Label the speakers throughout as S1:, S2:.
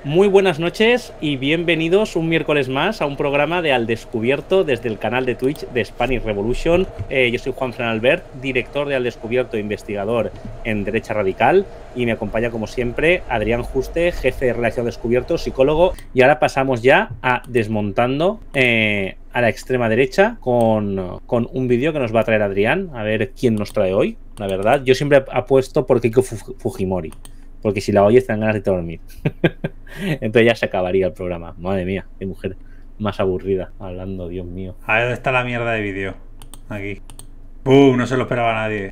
S1: Muy buenas noches y bienvenidos un miércoles más a un programa de Al Descubierto desde el canal de Twitch de Spanish Revolution. Yo soy Juan Fran Albert, director de Al Descubierto e investigador en Derecha Radical, y me acompaña como siempre Adrián Juste, jefe de Redacción Descubierto, psicólogo. Y ahora pasamos ya a Desmontando a la extrema derecha con un vídeo que nos va a traer Adrián, a ver quién nos trae hoy. La verdad, yo siempre apuesto por Keiko Fujimori, porque si la oyes te dan ganas de dormir. Entonces ya se acabaría el programa. Madre mía, qué mujer más aburrida hablando, Dios mío.
S2: A ver, ¿dónde está la mierda de vídeo? Aquí. ¡Bum! No se lo esperaba nadie.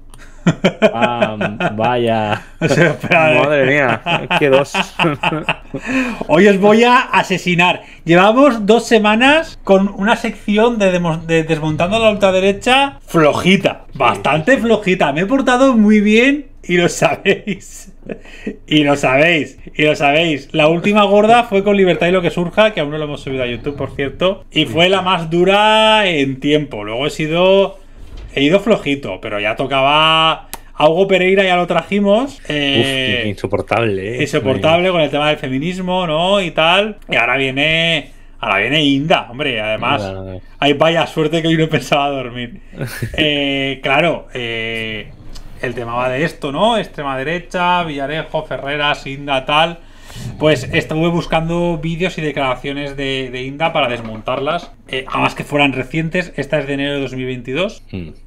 S1: Vaya.
S2: No se lo esperaba.
S1: Madre mía, qué dos.
S2: Hoy os voy a asesinar. Llevamos 2 semanas con una sección de Desmontando la ultraderecha flojita. Bastante flojita. Me he portado muy bien y lo sabéis. Y lo sabéis. La última gorda fue con Libertad y lo que surja, que aún no lo hemos subido a YouTube, por cierto. Y fue la más dura en tiempo. Luego he ido flojito, pero ya tocaba. A Hugo Pereira ya lo trajimos.
S1: Insoportable,
S2: Insoportable con el tema del feminismo, ¿no? Y tal. Y ahora viene Inda, hombre. Además, hay vaya suerte que hoy no pensaba dormir. Claro, el tema va de esto, ¿no? Extrema derecha, Villarejo, Ferreras, Inda, tal. Pues estuve buscando vídeos y declaraciones de Inda para desmontarlas. Además que fueran recientes. Esta es de enero de 2022.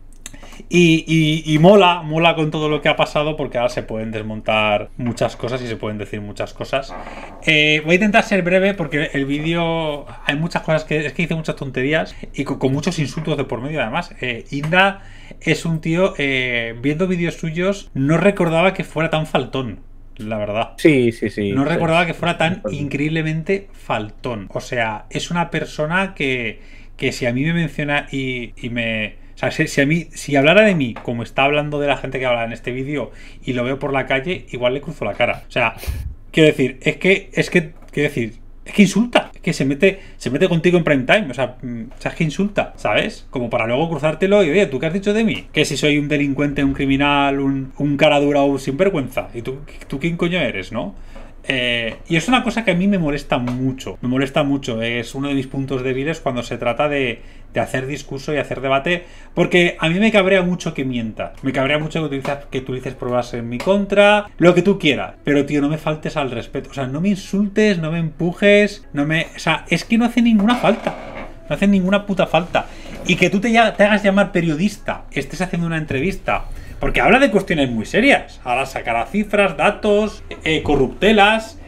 S2: Y mola con todo lo que ha pasado, porque ahora se pueden desmontar muchas cosas y se pueden decir muchas cosas. Voy a intentar ser breve porque el vídeo hay muchas cosas que dice muchas tonterías y con muchos insultos de por medio. Además, Inda es un tío, viendo vídeos suyos no recordaba que fuera tan faltón, la verdad.
S1: Sí.
S2: No recordaba que fuera tan increíblemente faltón. O sea, es una persona que si a mí me menciona y me... O sea, si hablara de mí como está hablando de la gente que habla en este vídeo y lo veo por la calle, igual le cruzo la cara. O sea, quiero decir, es que insulta. Es que se mete contigo en prime time. O sea, es que insulta, ¿sabes? Como para luego cruzártelo y, oye, ¿tú qué has dicho de mí? Que si soy un delincuente, un criminal, un cara dura o un sinvergüenza. ¿Y tú quién coño eres, no? Y es una cosa que a mí me molesta mucho. Es uno de mis puntos débiles cuando se trata de hacer discurso y hacer debate, porque a mí me cabrea mucho que mienta. Me cabrea mucho que utilices pruebas en mi contra, lo que tú quieras. Pero, tío, no me faltes al respeto. O sea, no me insultes, no me empujes, o sea, es que no hace ninguna falta. No hace ninguna puta falta. Y que tú te hagas llamar periodista, estés haciendo una entrevista, porque habla de cuestiones muy serias. Ahora sacará cifras, datos, corruptelas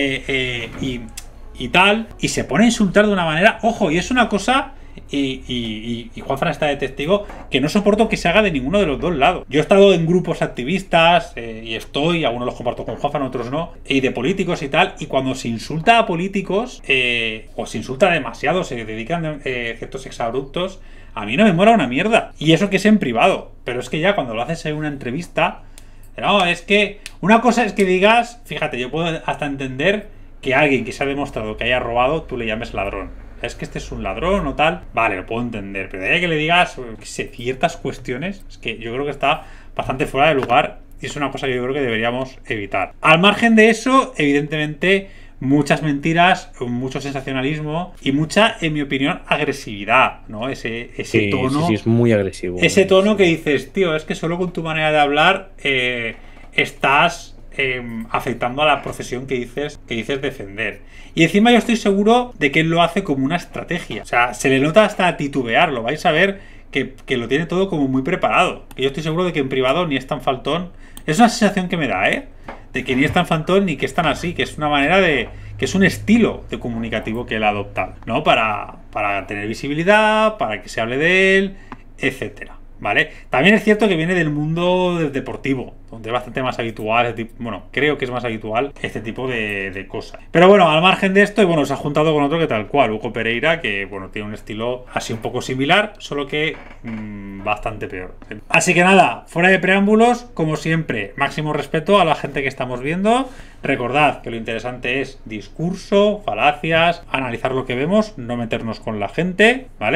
S2: y tal. Y se pone a insultar de una manera. Ojo, y es una cosa. Y Juan Fran está de testigo, que no soporto que se haga de ninguno de los dos lados. Yo he estado en grupos activistas y algunos los comparto con Juan Fran, otros no, y de políticos y tal. Y cuando se insulta a políticos, o se insulta demasiado, se dedican ciertos exabruptos, a mí no me mola una mierda. Y eso que es en privado. Pero es que ya cuando lo haces en una entrevista, no, es que una cosa es que digas, fíjate, yo puedo hasta entender que alguien que se ha demostrado que haya robado, tú le llames ladrón. Es que este es un ladrón o tal, vale, lo puedo entender, pero de ahí que le digas ciertas cuestiones, es que yo creo que está bastante fuera de lugar y es una cosa que yo creo que deberíamos evitar. Al margen de eso, evidentemente, muchas mentiras, mucho sensacionalismo y mucha, en mi opinión, agresividad, ¿no? Ese tono.
S1: Sí, es muy agresivo.
S2: Ese tono que dices, tío, es que solo con tu manera de hablar estás afectando a la profesión que dices defender. Y encima yo estoy seguro de que él lo hace como una estrategia. O sea, se le nota hasta titubear. Lo vais a ver que lo tiene todo como muy preparado. Y yo estoy seguro de que en privado ni es tan faltón. Es una sensación que me da, de que ni es tan faltón ni que es tan así. Que es una manera que es un estilo de comunicativo que él adopta, ¿no? Para tener visibilidad, para que se hable de él, etcétera. ¿Vale? También es cierto que viene del mundo deportivo, donde es bastante más habitual, creo que es más habitual este tipo de cosas. Pero bueno, al margen de esto, y bueno, se ha juntado con otro que tal cual, Hugo Pereira, que bueno, tiene un estilo así un poco similar, solo que bastante peor. Así que nada, fuera de preámbulos, como siempre, máximo respeto a la gente que estamos viendo. Recordad que lo interesante es discurso, falacias, analizar lo que vemos, no meternos con la gente, ¿vale?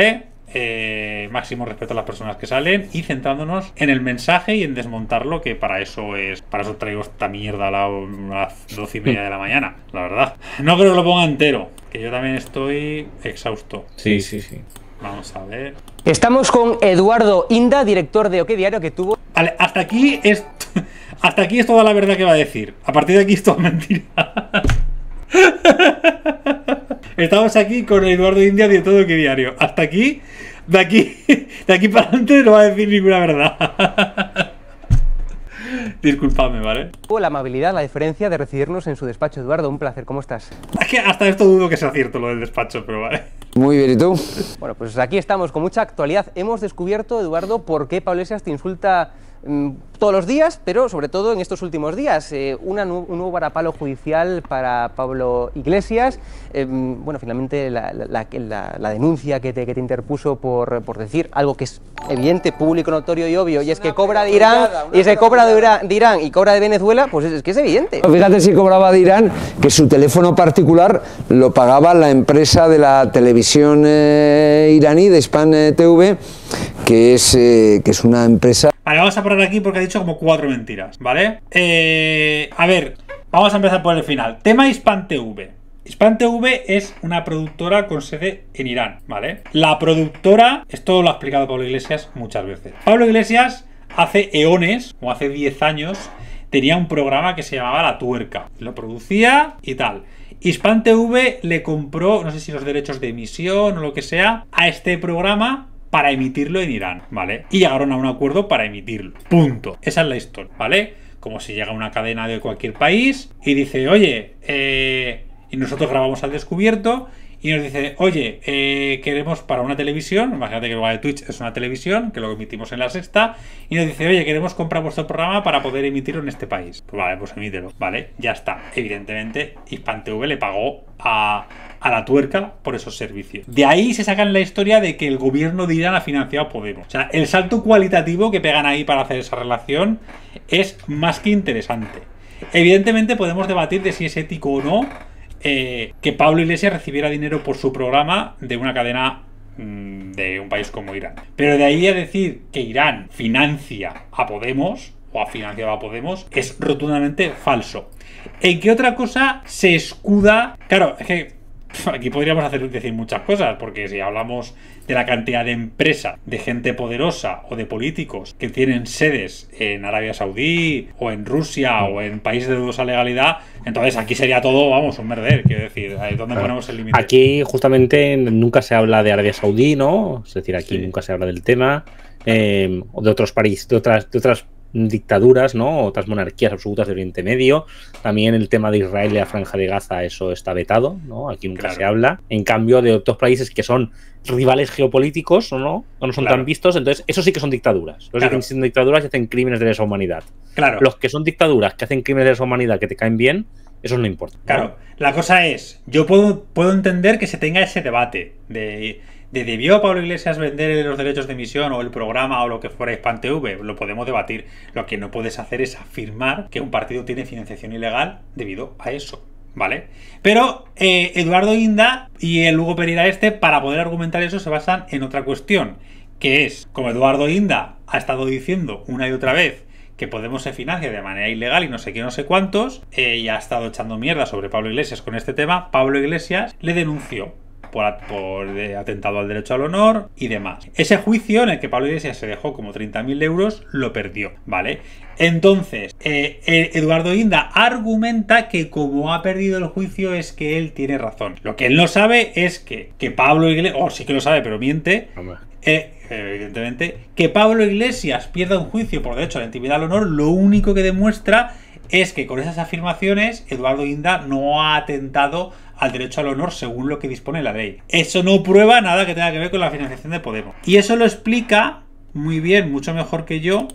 S2: máximo respeto a las personas que salen y centrándonos en el mensaje y en desmontarlo, que para eso traigo esta mierda a las 12:30 de la mañana, la verdad. No creo que lo ponga entero, que yo también estoy exhausto.
S1: Sí.
S2: Vamos a ver.
S3: Estamos con Eduardo Inda, director de OK Diario, que tuvo...
S2: Vale, hasta aquí es toda la verdad que va a decir. A partir de aquí es toda mentira. Estamos aquí con Eduardo Inda, director de OK Diario. Hasta aquí, de aquí para adelante no va a decir ninguna verdad. Disculpadme, ¿vale?
S3: La amabilidad, la deferencia de recibirnos en su despacho. Eduardo, un placer, ¿cómo estás?
S2: Es que hasta esto dudo que sea cierto lo del despacho, pero vale.
S4: Muy bien, ¿y tú?
S3: Bueno, pues aquí estamos con mucha actualidad. Hemos descubierto, Eduardo, por qué Pablo Iglesias te insulta todos los días, pero sobre todo en estos últimos días. Un nuevo varapalo judicial para Pablo Iglesias. Bueno, finalmente la denuncia que te interpuso por decir algo que es evidente, público, notorio y obvio, y es que cobra de Irán, y se cobra de Irán y cobra de Venezuela, pues es que es evidente.
S4: Fíjate si cobraba de Irán, que su teléfono particular lo pagaba la empresa de la televisión iraní, de Span TV, que es una empresa...
S2: Vale, vamos a parar aquí porque ha dicho como 4 mentiras, ¿vale? A ver, vamos a empezar por el final. Tema Span TV. Span TV es una productora con sede en Irán, ¿vale? La productora, esto lo ha explicado Pablo Iglesias muchas veces. Pablo Iglesias hace eones, o hace 10 años, tenía un programa que se llamaba La Tuerca. Lo producía y tal. Span TV le compró, no sé si los derechos de emisión o lo que sea, a este programa para emitirlo en Irán, ¿vale? Y llegaron a un acuerdo para emitirlo. Punto. Esa es la historia, ¿vale? Como si llega una cadena de cualquier país y dice, oye, y nosotros grabamos Al Descubierto y nos dice, oye, queremos para una televisión, imagínate que el de Twitch es una televisión, que lo emitimos en La Sexta, y nos dice, oye, queremos comprar vuestro programa para poder emitirlo en este país. Pues vale, pues emítelo, ¿vale? Ya está. Evidentemente, Span TV le pagó a La Tuerca por esos servicios. De ahí se sacan la historia de que el gobierno de Irán ha financiado a Podemos. O sea, el salto cualitativo que pegan ahí para hacer esa relación es más que interesante. Evidentemente podemos debatir de si es ético o no que Pablo Iglesias recibiera dinero por su programa de una cadena de un país como Irán. Pero de ahí a decir que Irán financia a Podemos o ha financiado a Podemos es rotundamente falso. ¿En qué otra cosa se escuda? Claro, es que aquí podríamos decir muchas cosas, porque si hablamos de la cantidad de empresas, de gente poderosa o de políticos que tienen sedes en Arabia Saudí o en Rusia o en países de dudosa legalidad, entonces aquí sería todo, vamos, un merder. Quiero decir, ¿dónde ponemos el límite?
S1: Aquí justamente nunca se habla de Arabia Saudí, ¿no? Es decir, aquí nunca se habla del tema, o de otros países, de otras dictaduras, ¿no? Otras monarquías absolutas de Oriente Medio. También el tema de Israel y la Franja de Gaza, eso está vetado, ¿no? Aquí nunca se habla. En cambio, de otros países que son rivales geopolíticos, ¿no? No son tan vistos, entonces eso sí que son dictaduras. Los que son dictaduras y hacen crímenes de lesa humanidad. Los que son dictaduras que hacen crímenes de lesa humanidad que te caen bien, eso no importa, ¿no?
S2: Claro, la cosa es, yo puedo entender que se tenga ese debate de ¿debió Pablo Iglesias vender los derechos de emisión o el programa o lo que fuera Span TV? Lo podemos debatir. Lo que no puedes hacer es afirmar que un partido tiene financiación ilegal debido a eso, ¿vale? Pero Eduardo Inda y el Hugo Pereira para poder argumentar eso se basan en otra cuestión, que es, como Eduardo Inda ha estado diciendo una y otra vez que Podemos se financia de manera ilegal y no sé qué, no sé cuántos, y ha estado echando mierda sobre Pablo Iglesias con este tema, Pablo Iglesias le denunció por atentado al derecho al honor y demás. Ese juicio en el que Pablo Iglesias se dejó como 30.000 euros lo perdió, ¿vale? Entonces, Eduardo Inda argumenta que como ha perdido el juicio es que él tiene razón. Lo que él no sabe es que Pablo Iglesias, sí que lo sabe, pero miente. Evidentemente, que Pablo Iglesias pierda un juicio por derecho a la intimidad al honor, lo único que demuestra es que con esas afirmaciones Eduardo Inda no ha atentado al derecho al honor según lo que dispone la ley. Eso no prueba nada que tenga que ver con la financiación de Podemos. Y eso lo explica muy bien, mucho mejor que yo,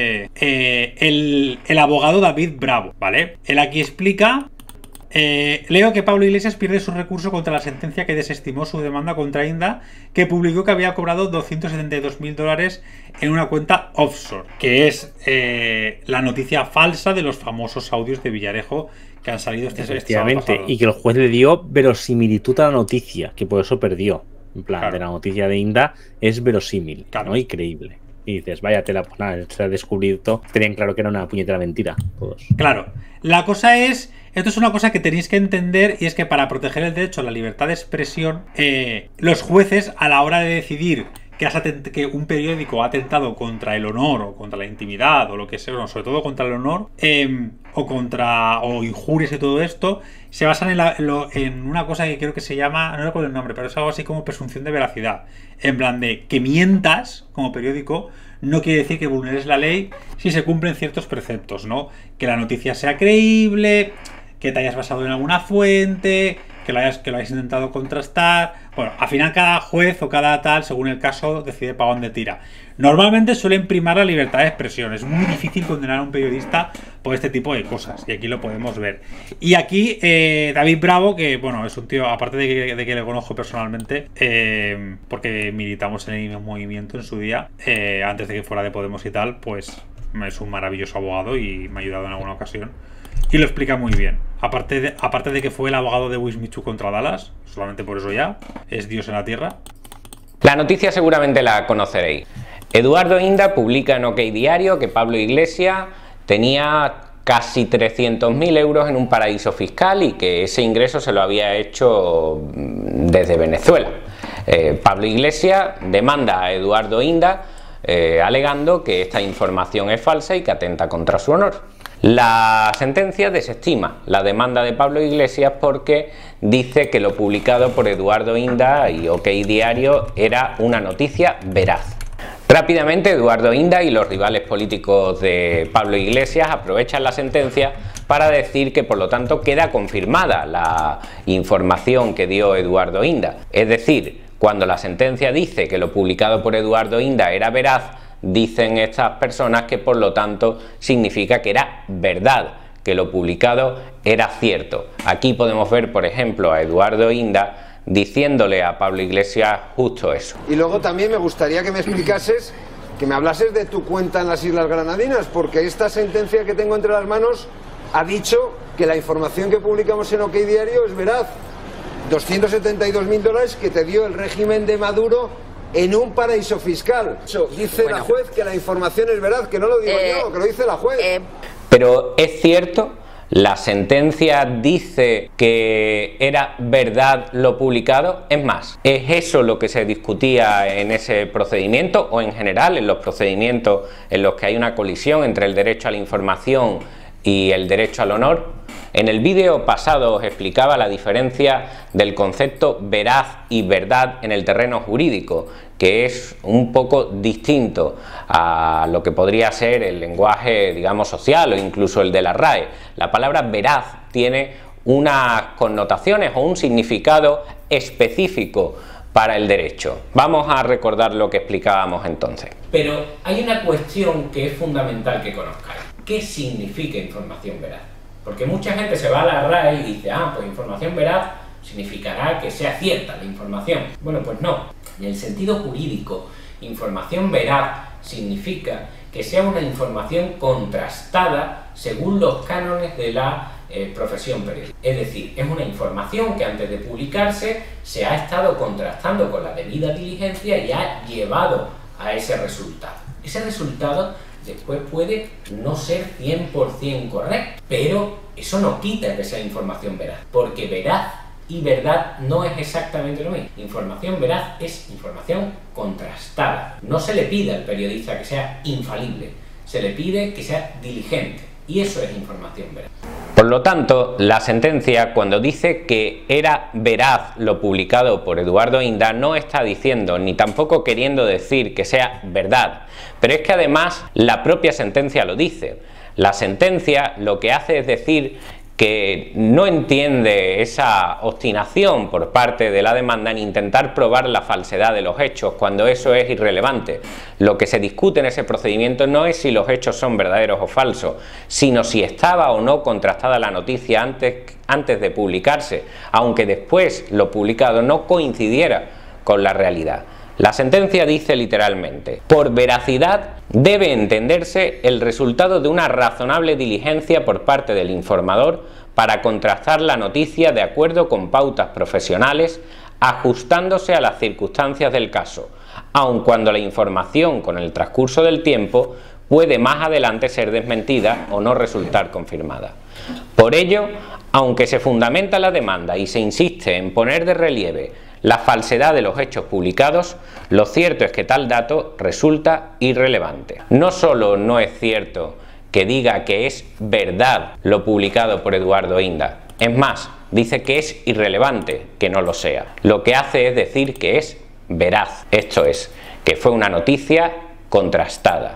S2: el abogado David Bravo, ¿vale? Él aquí explica... leo que Pablo Iglesias pierde su recurso contra la sentencia que desestimó su demanda contra Inda, que publicó que había cobrado $272.000 en una cuenta offshore, que es la noticia falsa de los famosos audios de Villarejo que han salido este sábado pasado.
S1: Y que el juez le dio verosimilitud a la noticia, que por eso perdió. En plan,
S2: Claro.
S1: de la noticia de Inda es verosímil,
S2: Claro.
S1: ¿no? Y creíble. Y dices, vaya tela, pues nada, se ha descubierto, tenían claro que era una puñetera mentira, todos.
S2: Claro, la cosa es, esto es una cosa que tenéis que entender, y es que para proteger el derecho a la libertad de expresión, los jueces, a la hora de decidir que un periódico ha atentado contra el honor o contra la intimidad o lo que sea, bueno, sobre todo contra el honor, o injurias y todo esto, se basan en una cosa que creo que se llama, no recuerdo el nombre, pero es algo así como presunción de veracidad. En plan de que mientas como periódico no quiere decir que vulneres la ley si se cumplen ciertos preceptos, ¿no? Que la noticia sea creíble, que te hayas basado en alguna fuente, que lo hayas intentado contrastar. Bueno, al final cada juez o cada tal, según el caso, decide para dónde tira. Normalmente suelen primar la libertad de expresión. Es muy difícil condenar a un periodista por este tipo de cosas, y aquí lo podemos ver. Y aquí David Bravo, que bueno, es un tío, aparte de que le conozco personalmente, porque militamos en el mismo movimiento en su día, antes de que fuera de Podemos y tal, pues es un maravilloso abogado y me ha ayudado en alguna ocasión. Y lo explica muy bien. Aparte de que fue el abogado de Wismichu contra Dallas, solamente por eso ya, es Dios en la tierra.
S5: La noticia seguramente la conoceréis. Eduardo Inda publica en OK Diario que Pablo Iglesias tenía casi 300.000 euros en un paraíso fiscal y que ese ingreso se lo había hecho desde Venezuela. Pablo Iglesias demanda a Eduardo Inda alegando que esta información es falsa y que atenta contra su honor. La sentencia desestima la demanda de Pablo Iglesias porque dice que lo publicado por Eduardo Inda y OK Diario era una noticia veraz. Rápidamente Eduardo Inda y los rivales políticos de Pablo Iglesias aprovechan la sentencia para decir que por lo tanto queda confirmada la información que dio Eduardo Inda. Es decir, cuando la sentencia dice que lo publicado por Eduardo Inda era veraz, dicen estas personas que por lo tanto significa que era verdad, que lo publicado era cierto. Aquí podemos ver, por ejemplo, a Eduardo Inda diciéndole a Pablo Iglesias justo eso.
S4: Y luego también me gustaría que me explicases, que me hablases de tu cuenta en las Islas Granadinas, porque esta sentencia que tengo entre las manos ha dicho que la información que publicamos en OK Diario es veraz. $272.000 que te dio el régimen de Maduro en un paraíso fiscal. Dice la juez que la información es veraz, que no lo digo yo, que lo dice la juez.
S5: Pero es cierto, la sentencia dice que era verdad lo publicado. Es más, ¿es eso lo que se discutía en ese procedimiento o en general en los procedimientos en los que hay una colisión entre el derecho a la información y el derecho al honor? En el vídeo pasado os explicaba la diferencia del concepto veraz y verdad en el terreno jurídico, que es un poco distinto a lo que podría ser el lenguaje, digamos, social o incluso el de la RAE. La palabra veraz tiene unas connotaciones o un significado específico para el derecho. Vamos a recordar lo que explicábamos entonces.
S6: Pero hay una cuestión que es fundamental que conozcáis. ¿Qué significa información veraz? Porque mucha gente se va a la RAE y dice, pues información veraz significará que sea cierta la información. Bueno, pues no. En el sentido jurídico, información veraz significa que sea una información contrastada según los cánones de la profesión periodística. Es decir, es una información que antes de publicarse se ha estado contrastando con la debida diligencia y ha llevado a ese resultado. Ese resultado después puede no ser 100% correcto, pero eso no quita que sea información veraz, porque veraz y verdad no es exactamente lo mismo. Información veraz es información contrastada. No se le pide al periodista que sea infalible, se le pide que sea diligente, y eso es información veraz.
S5: Por lo tanto, la sentencia, cuando dice que era veraz lo publicado por Eduardo Inda, no está diciendo ni tampoco queriendo decir que sea verdad, pero es que además la propia sentencia lo dice. La sentencia lo que hace es decir que no entiende esa obstinación por parte de la demanda en intentar probar la falsedad de los hechos, cuando eso es irrelevante. Lo que se discute en ese procedimiento no es si los hechos son verdaderos o falsos, sino si estaba o no contrastada la noticia antes de publicarse, aunque después lo publicado no coincidiera con la realidad. La sentencia dice literalmente: por veracidad debe entenderse el resultado de una razonable diligencia por parte del informador para contrastar la noticia de acuerdo con pautas profesionales ajustándose a las circunstancias del caso, aun cuando la información con el transcurso del tiempo puede más adelante ser desmentida o no resultar confirmada. Por ello, aunque se fundamenta la demanda y se insiste en poner de relieve la falsedad de los hechos publicados, lo cierto es que tal dato resulta irrelevante. No solo no es cierto que diga que es verdad lo publicado por Eduardo Inda, es más, dice que es irrelevante que no lo sea. Lo que hace es decir que es veraz, esto es, que fue una noticia contrastada,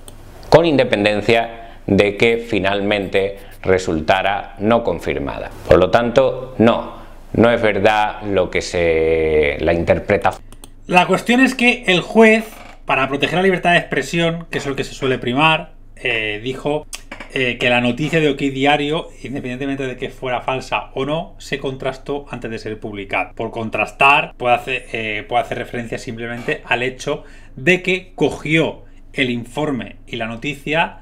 S5: con independencia de que finalmente resultara no confirmada. Por lo tanto, no es verdad lo que la interpretación.
S2: La cuestión es que el juez, para proteger la libertad de expresión, que es lo que se suele primar, dijo que la noticia de OK Diario, independientemente de que fuera falsa o no, se contrastó antes de ser publicada. Por contrastar, puede hacer referencia simplemente al hecho de que cogió el informe y la noticia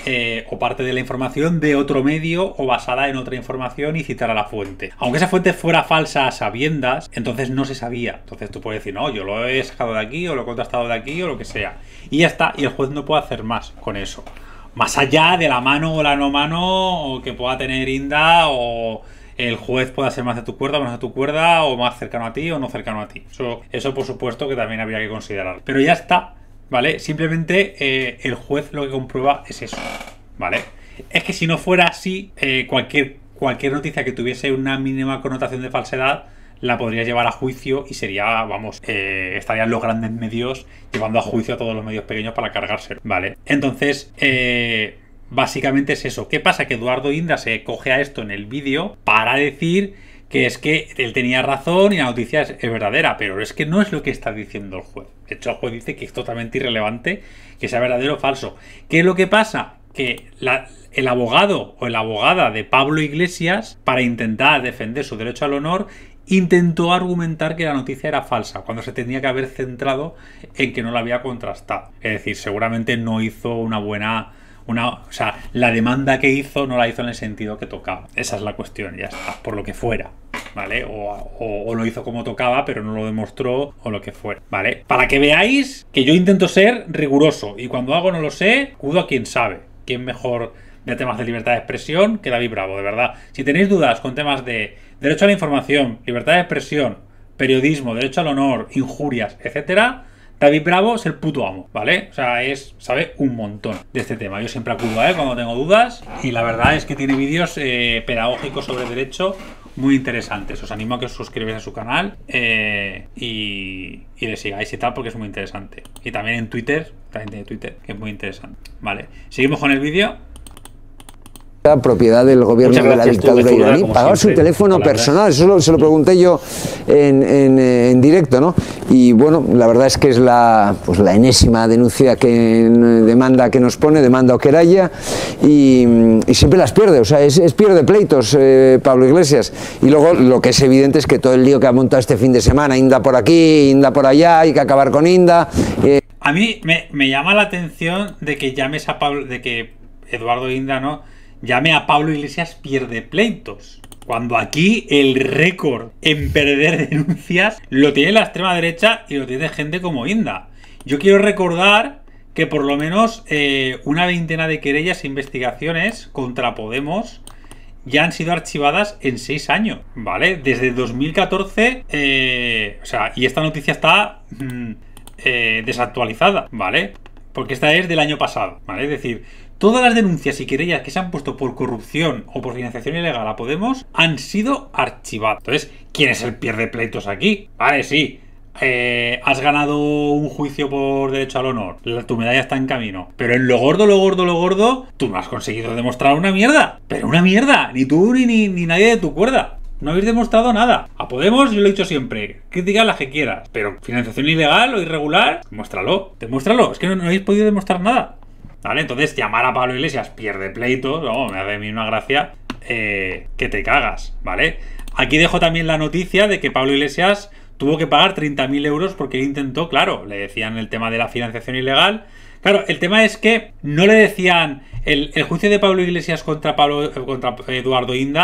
S2: o parte de la información de otro medio o basada en otra información y citar a la fuente. Aunque esa fuente fuera falsa a sabiendas, entonces no se sabía. Entonces tú puedes decir, no, yo lo he sacado de aquí o lo he contrastado de aquí o lo que sea. Y ya está, y el juez no puede hacer más con eso. Más allá de la mano o la no mano que pueda tener Inda, o el juez pueda ser más de tu cuerda o menos de tu cuerda, o más cercano a ti o no cercano a ti. Eso por supuesto que también habría que considerar. Pero ya está, ¿vale? Simplemente el juez lo que comprueba es eso, ¿vale? Es que si no fuera así, cualquier noticia que tuviese una mínima connotación de falsedad la podrías llevar a juicio y sería, vamos, estarían los grandes medios llevando a juicio a todos los medios pequeños para cargárselo, ¿vale? Entonces, básicamente es eso. ¿Qué pasa? Que Eduardo Inda se coge a esto en el vídeo para decir que es que él tenía razón y la noticia es verdadera, pero es que no es lo que está diciendo el juez. De hecho, el juez dice que es totalmente irrelevante que sea verdadero o falso. ¿Qué es lo que pasa? Que el abogado o la abogada de Pablo Iglesias, para intentar defender su derecho al honor, intentó argumentar que la noticia era falsa, cuando se tenía que haber centrado en que no la había contrastado. Es decir, seguramente no hizo una buena... o sea, la demanda que hizo no la hizo en el sentido que tocaba. Esa es la cuestión, ya está, por lo que fuera, ¿vale? O lo hizo como tocaba, pero no lo demostró, o lo que fuera, ¿vale? Para que veáis que yo intento ser riguroso, y cuando algo no lo sé, acudo a quien sabe. ¿Quién mejor de temas de libertad de expresión que David Bravo? De verdad, si tenéis dudas con temas de derecho a la información, libertad de expresión, periodismo, derecho al honor, injurias, etcétera, David Bravo es el puto amo, ¿vale? O sea, sabe un montón de este tema. Yo siempre acudo a él cuando tengo dudas, y la verdad es que tiene vídeos pedagógicos sobre derecho muy interesantes. Os animo a que os suscribáis a su canal y le sigáis y tal, porque es muy interesante. Y también en Twitter, también tiene Twitter, que es muy interesante. Vale, seguimos con el vídeo.
S4: Propiedad del gobierno de la dictadura iraní, pagaba su teléfono personal. Eso se lo pregunté yo en directo, ¿no? Y bueno, la verdad es que es la enésima denuncia demanda que nos pone, demanda o querella, y siempre las pierde. O sea, es pierde pleitos Pablo Iglesias. Y luego lo que es evidente es que todo el lío que ha montado este fin de semana, Inda por aquí, Inda por allá, hay que acabar con Inda.
S2: A mí me llama la atención de que llames a Pablo, de que Eduardo Inda, ¿no?, llame a Pablo Iglesias pierde pleitos, cuando aquí el récord en perder denuncias lo tiene la extrema derecha y lo tiene gente como Inda. Yo quiero recordar que por lo menos una veintena de querellas e investigaciones contra Podemos ya han sido archivadas en 6 años, ¿vale? Desde 2014, o sea, y esta noticia está desactualizada, ¿vale? Porque esta es del año pasado, ¿vale? Es decir, todas las denuncias y querellas que se han puesto por corrupción o por financiación ilegal a Podemos han sido archivadas. Entonces, ¿quién es el pierde pleitos aquí? Vale, sí, has ganado un juicio por derecho al honor, tu medalla está en camino, pero en lo gordo, tú no has conseguido demostrar una mierda. Pero una mierda, ni tú ni nadie de tu cuerda. No habéis demostrado nada. A Podemos, yo lo he dicho siempre, crítica las que quieras, pero financiación ilegal o irregular, demuéstralo. Es que no habéis podido demostrar nada, ¿vale? Entonces, llamar a Pablo Iglesias pierde pleitos, no, me hace a mí una gracia que te cagas, ¿vale? Aquí dejo también la noticia de que Pablo Iglesias tuvo que pagar 30.000 euros porque él intentó, claro, le decían el tema de la financiación ilegal. Claro, el tema es que no le decían... El juicio de Pablo Iglesias contra Eduardo Inda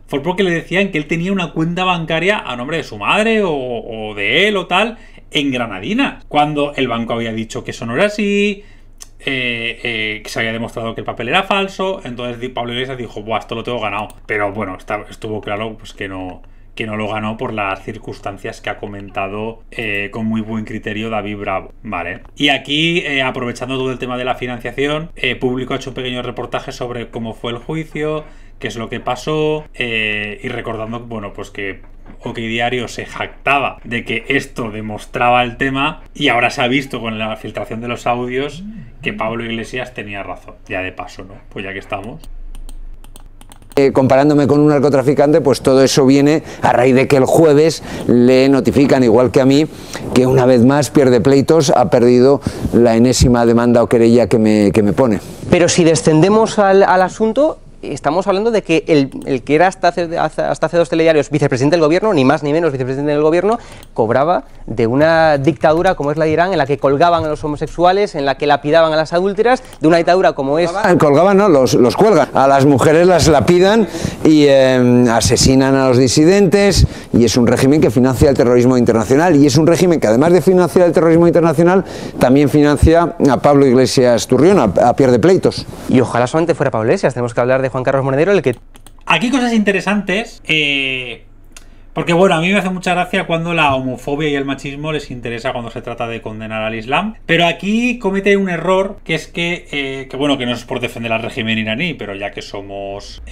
S2: fue porque le decían que él tenía una cuenta bancaria a nombre de su madre o de él o tal en Granadinas, cuando el banco había dicho que eso no era así, que se había demostrado que el papel era falso. Entonces Pablo Iglesias dijo, buah, esto lo tengo ganado. Pero bueno, estuvo claro pues que no lo ganó por las circunstancias que ha comentado con muy buen criterio David Bravo, ¿vale? Y aquí, aprovechando todo el tema de la financiación, Público ha hecho un pequeño reportaje sobre cómo fue el juicio, qué es lo que pasó, y recordando, bueno, pues que OK Diario se jactaba de que esto demostraba el tema, y ahora se ha visto con la filtración de los audios que Pablo Iglesias tenía razón. Ya de paso, ¿no? Pues ya que estamos.
S4: Comparándome con un narcotraficante, pues todo eso viene a raíz de que el jueves le notifican, igual que a mí, que una vez más pierde pleitos, ha perdido la enésima demanda o querella que me pone.
S3: Pero si descendemos al asunto, estamos hablando de que el que era hasta hace 2 telediarios vicepresidente del gobierno, ni más ni menos vicepresidente del gobierno, cobraba de una dictadura como es la de Irán, en la que colgaban a los homosexuales, en la que lapidaban a las adúlteras, de una dictadura como es...
S4: Colgaban, no, los cuelgan. A las mujeres las lapidan y asesinan a los disidentes, y es un régimen que financia el terrorismo internacional, y es un régimen que, además de financiar el terrorismo internacional, también financia a Pablo Iglesias Turrión, a pierde pleitos.
S3: Y ojalá solamente fuera Pablo Iglesias, tenemos que hablar de Juan Carlos Monedero, el que...
S2: Aquí cosas interesantes, porque bueno, a mí me hace mucha gracia cuando la homofobia y el machismo les interesa cuando se trata de condenar al Islam, pero aquí comete un error, que es que bueno, que no es por defender al régimen iraní, pero ya que somos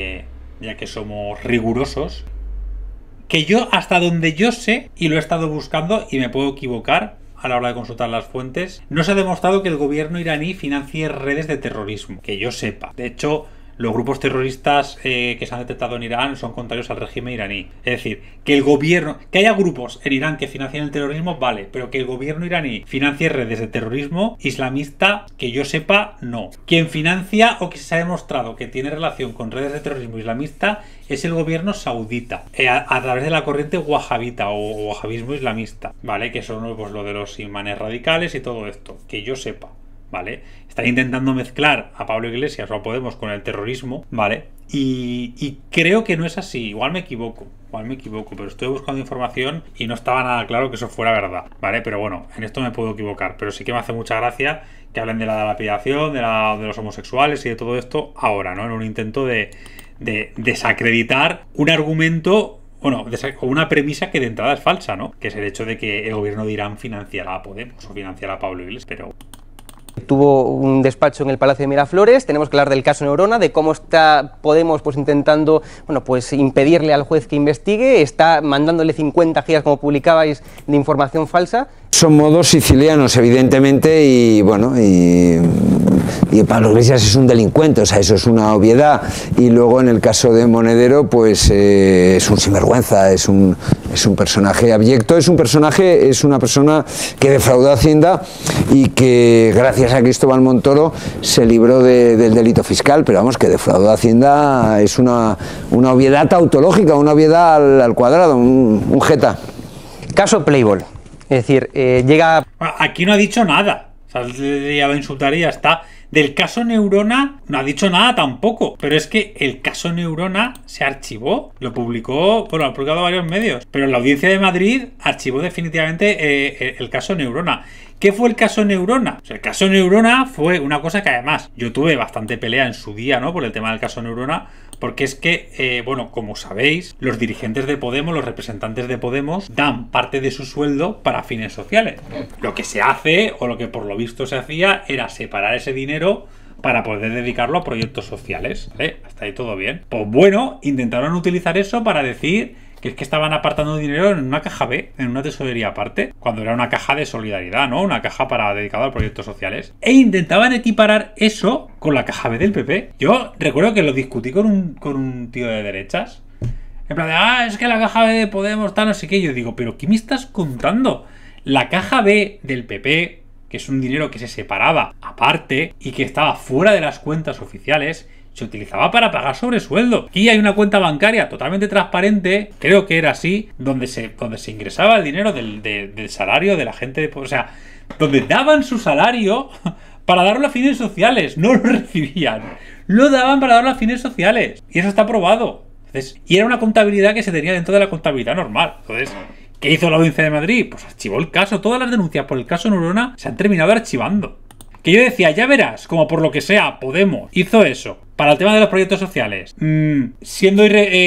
S2: rigurosos, que yo, hasta donde yo sé, y lo he estado buscando y me puedo equivocar a la hora de consultar las fuentes, no se ha demostrado que el gobierno iraní financie redes de terrorismo, que yo sepa. De hecho, los grupos terroristas que se han detectado en Irán son contrarios al régimen iraní. Es decir, que el gobierno, que haya grupos en Irán que financien el terrorismo, vale, pero que el gobierno iraní financie redes de terrorismo islamista, que yo sepa, no. Quien financia o que se ha demostrado que tiene relación con redes de terrorismo islamista es el gobierno saudita, a través de la corriente wahabita o wahabismo islamista, ¿vale? Que son pues lo de los imanes radicales y todo esto, que yo sepa, ¿vale? Están intentando mezclar a Pablo Iglesias o a Podemos con el terrorismo, ¿vale? Y creo que no es así, igual me equivoco, pero estoy buscando información y no estaba nada claro que eso fuera verdad, ¿vale? Pero bueno, en esto me puedo equivocar, pero sí que me hace mucha gracia que hablen de la lapidación, de los homosexuales y de todo esto ahora, ¿no? En un intento de desacreditar un argumento, bueno, una premisa que de entrada es falsa, ¿no? Que es el hecho de que el gobierno de Irán financiará a Podemos o financiará a Pablo Iglesias, pero...
S3: Tuvo un despacho en el Palacio de Miraflores. Tenemos que hablar del caso Neurona, de cómo está Podemos pues intentando, bueno, pues impedirle al juez que investigue, está mandándole 50 gigas, como publicabais, de información falsa.
S4: Son modos sicilianos, evidentemente, y bueno, y Pablo Iglesias es un delincuente, o sea, eso es una obviedad. Y luego en el caso de Monedero, pues es un sinvergüenza, es un personaje abyecto, es una persona que defraudó a Hacienda y que gracias a Cristóbal Montoro se libró del delito fiscal, pero vamos, que defraudó a Hacienda es una obviedad tautológica, una obviedad al cuadrado, un jeta.
S3: Caso Playboy. Es decir, llega...
S2: Aquí no ha dicho nada. O sea, ya lo insultaría, ya está. Del caso Neurona no ha dicho nada tampoco. Pero es que el caso Neurona se archivó. Lo publicó, bueno, lo han publicado varios medios. Pero la Audiencia de Madrid archivó definitivamente el caso Neurona. ¿Qué fue el caso Neurona? O sea, el caso Neurona fue una cosa que además yo tuve bastante pelea en su día, ¿no? Por el tema del caso Neurona. Porque es que, bueno, como sabéis, los dirigentes de Podemos, los representantes de Podemos, dan parte de su sueldo para fines sociales. Lo que se hace, o lo que por lo visto se hacía, era separar ese dinero para poder dedicarlo a proyectos sociales, ¿vale? Hasta ahí todo bien. Pues bueno, intentaron utilizar eso para decir que es que estaban apartando dinero en una caja B, en una tesorería aparte, cuando era una caja de solidaridad, ¿no? Una caja dedicada a proyectos sociales. E intentaban equiparar eso con la caja B del PP. Yo recuerdo que lo discutí con un tío de derechas. En plan de, es que la caja B de Podemos tal, no sé qué. Yo digo, ¿pero qué me estás contando? La caja B del PP, que es un dinero que se separaba aparte y que estaba fuera de las cuentas oficiales, se utilizaba para pagar sobresueldo. Aquí hay una cuenta bancaria totalmente transparente, creo que era así, donde se ingresaba el dinero del salario de la gente, o sea, donde daban su salario para darlo a fines sociales, no lo recibían, lo daban para darlo a fines sociales, y eso está probado. Entonces, y era una contabilidad que se tenía dentro de la contabilidad normal. Entonces, ¿qué hizo la Audiencia de Madrid? Pues archivó el caso. Todas las denuncias por el caso Neurona se han terminado archivando. Que yo decía, ya verás, como por lo que sea, Podemos hizo eso para el tema de los proyectos sociales, siendo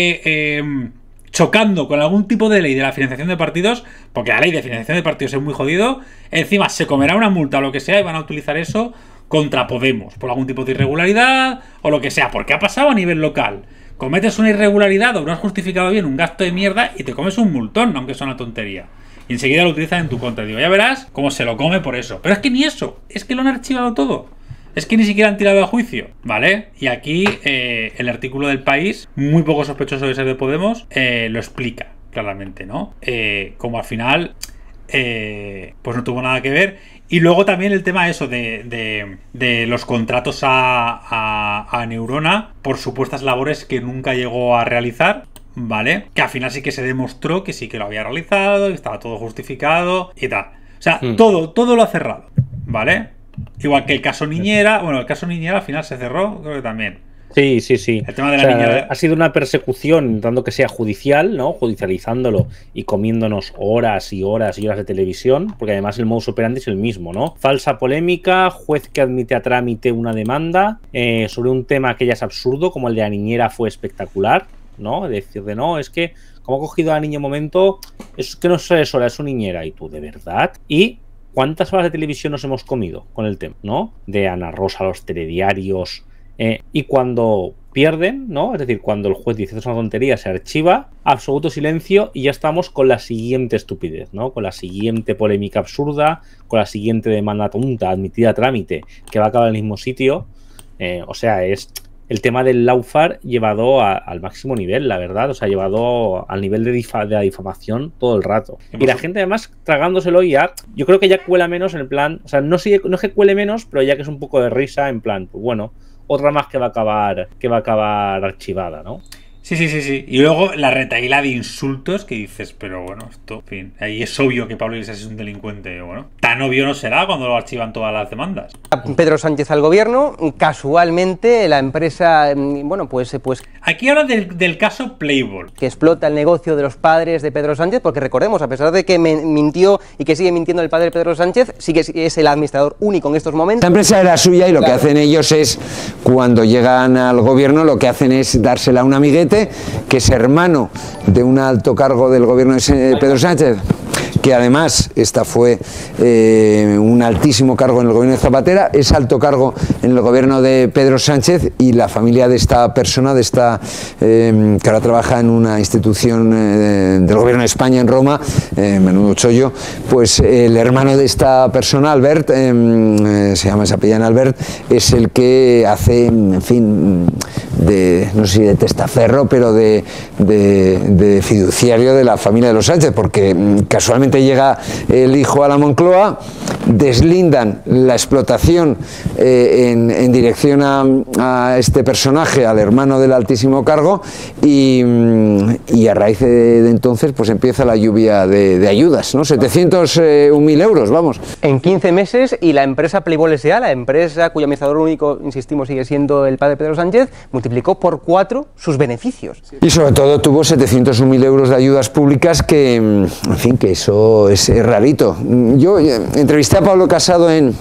S2: chocando con algún tipo de ley de la financiación de partidos, porque la ley de financiación de partidos es muy jodido, encima se comerá una multa o lo que sea y van a utilizar eso contra Podemos, por algún tipo de irregularidad o lo que sea, porque ha pasado a nivel local. Cometes una irregularidad o no has justificado bien un gasto de mierda y te comes un multón, aunque es una tontería. Y enseguida lo utilizan en tu contra. Digo, ya verás cómo se lo come por eso. Pero es que ni eso, es que lo han archivado todo. Es que ni siquiera han tirado a juicio, ¿vale? Y aquí el artículo del País, muy poco sospechoso de ser de Podemos, lo explica claramente, ¿no? Como al final, pues no tuvo nada que ver. Y luego también el tema eso de los contratos a Neurona por supuestas labores que nunca llegó a realizar, ¿vale? Que al final sí que se demostró que sí que lo había realizado, que estaba todo justificado y tal. O sea, todo lo ha cerrado, ¿vale? Igual que el caso Niñera. Bueno, el caso Niñera al final se cerró, creo que también.
S1: Sí, sí, sí.
S2: El tema de la niñera
S1: ha sido una persecución, intentando que sea judicial, ¿no? Judicializándolo y comiéndonos horas y horas y horas de televisión, porque además el modus operandi es el mismo, ¿no? Falsa polémica, juez que admite a trámite una demanda sobre un tema que ya es absurdo, como el de la niñera fue espectacular, ¿no? Decir de no, es que como ha cogido a la niña un momento, es que no sé sola, es su niñera, y tú, ¿de verdad? Y ¿cuántas horas de televisión nos hemos comido con el tema, ¿no? De Ana Rosa, los telediarios. Y cuando pierden, ¿no? Es decir, cuando el juez dice es una tontería, se archiva, absoluto silencio y ya estamos con la siguiente estupidez, ¿no? Con la siguiente polémica absurda, con la siguiente demanda tonta admitida a trámite que va a acabar en el mismo sitio. O sea, es el tema del lawfare llevado al máximo nivel, la verdad. O sea, llevado al nivel de la difamación todo el rato. Y la gente además tragándoselo ya, yo creo que ya cuela menos en el plan, o sea, no es que cuele menos, pero ya que es un poco de risa en plan, pues bueno, otra más que va a acabar archivada, ¿no?
S2: Sí. Y luego la retahíla de insultos que dices, pero bueno, esto, en fin, ahí es obvio que Pablo Iglesias es un delincuente, bueno, tan obvio no será cuando lo archivan todas las demandas.
S3: Pedro Sánchez al gobierno, casualmente la empresa, bueno, pues
S2: aquí habla del caso Playboy,
S3: que explota el negocio de los padres de Pedro Sánchez, porque recordemos, a pesar de que mintió y que sigue mintiendo el padre de Pedro Sánchez, sí que es el administrador único en estos momentos.
S4: La empresa era suya y lo que hacen ellos es, cuando llegan al gobierno, lo que hacen es dársela a un amiguete que es hermano de un alto cargo del gobierno de Pedro Sánchez, que además esta fue un altísimo cargo en el gobierno de Zapatero, es alto cargo en el gobierno de Pedro Sánchez, y la familia de esta persona, que ahora trabaja en una institución del gobierno de España en Roma, menudo chollo, pues el hermano de esta persona, Albert, se apellida Albert, es el que hace, en fin, no sé si de testaferro, pero de fiduciario de la familia de los Sánchez, porque casualmente llega el hijo a la Moncloa, deslindan la explotación en dirección a este personaje, al hermano del altísimo cargo, y a raíz de entonces pues empieza la lluvia de ayudas, ¿no? 701.000 euros, vamos.
S3: En 15 meses, y la empresa Playboy S.A., la empresa cuyo administrador único, insistimos, sigue siendo el padre de Pedro Sánchez, multiplicó por 4 sus beneficios.
S4: Y sobre todo tuvo 701.000 euros de ayudas públicas que, en fin, que eso es rarito. Yo entrevisté a Pablo Casado en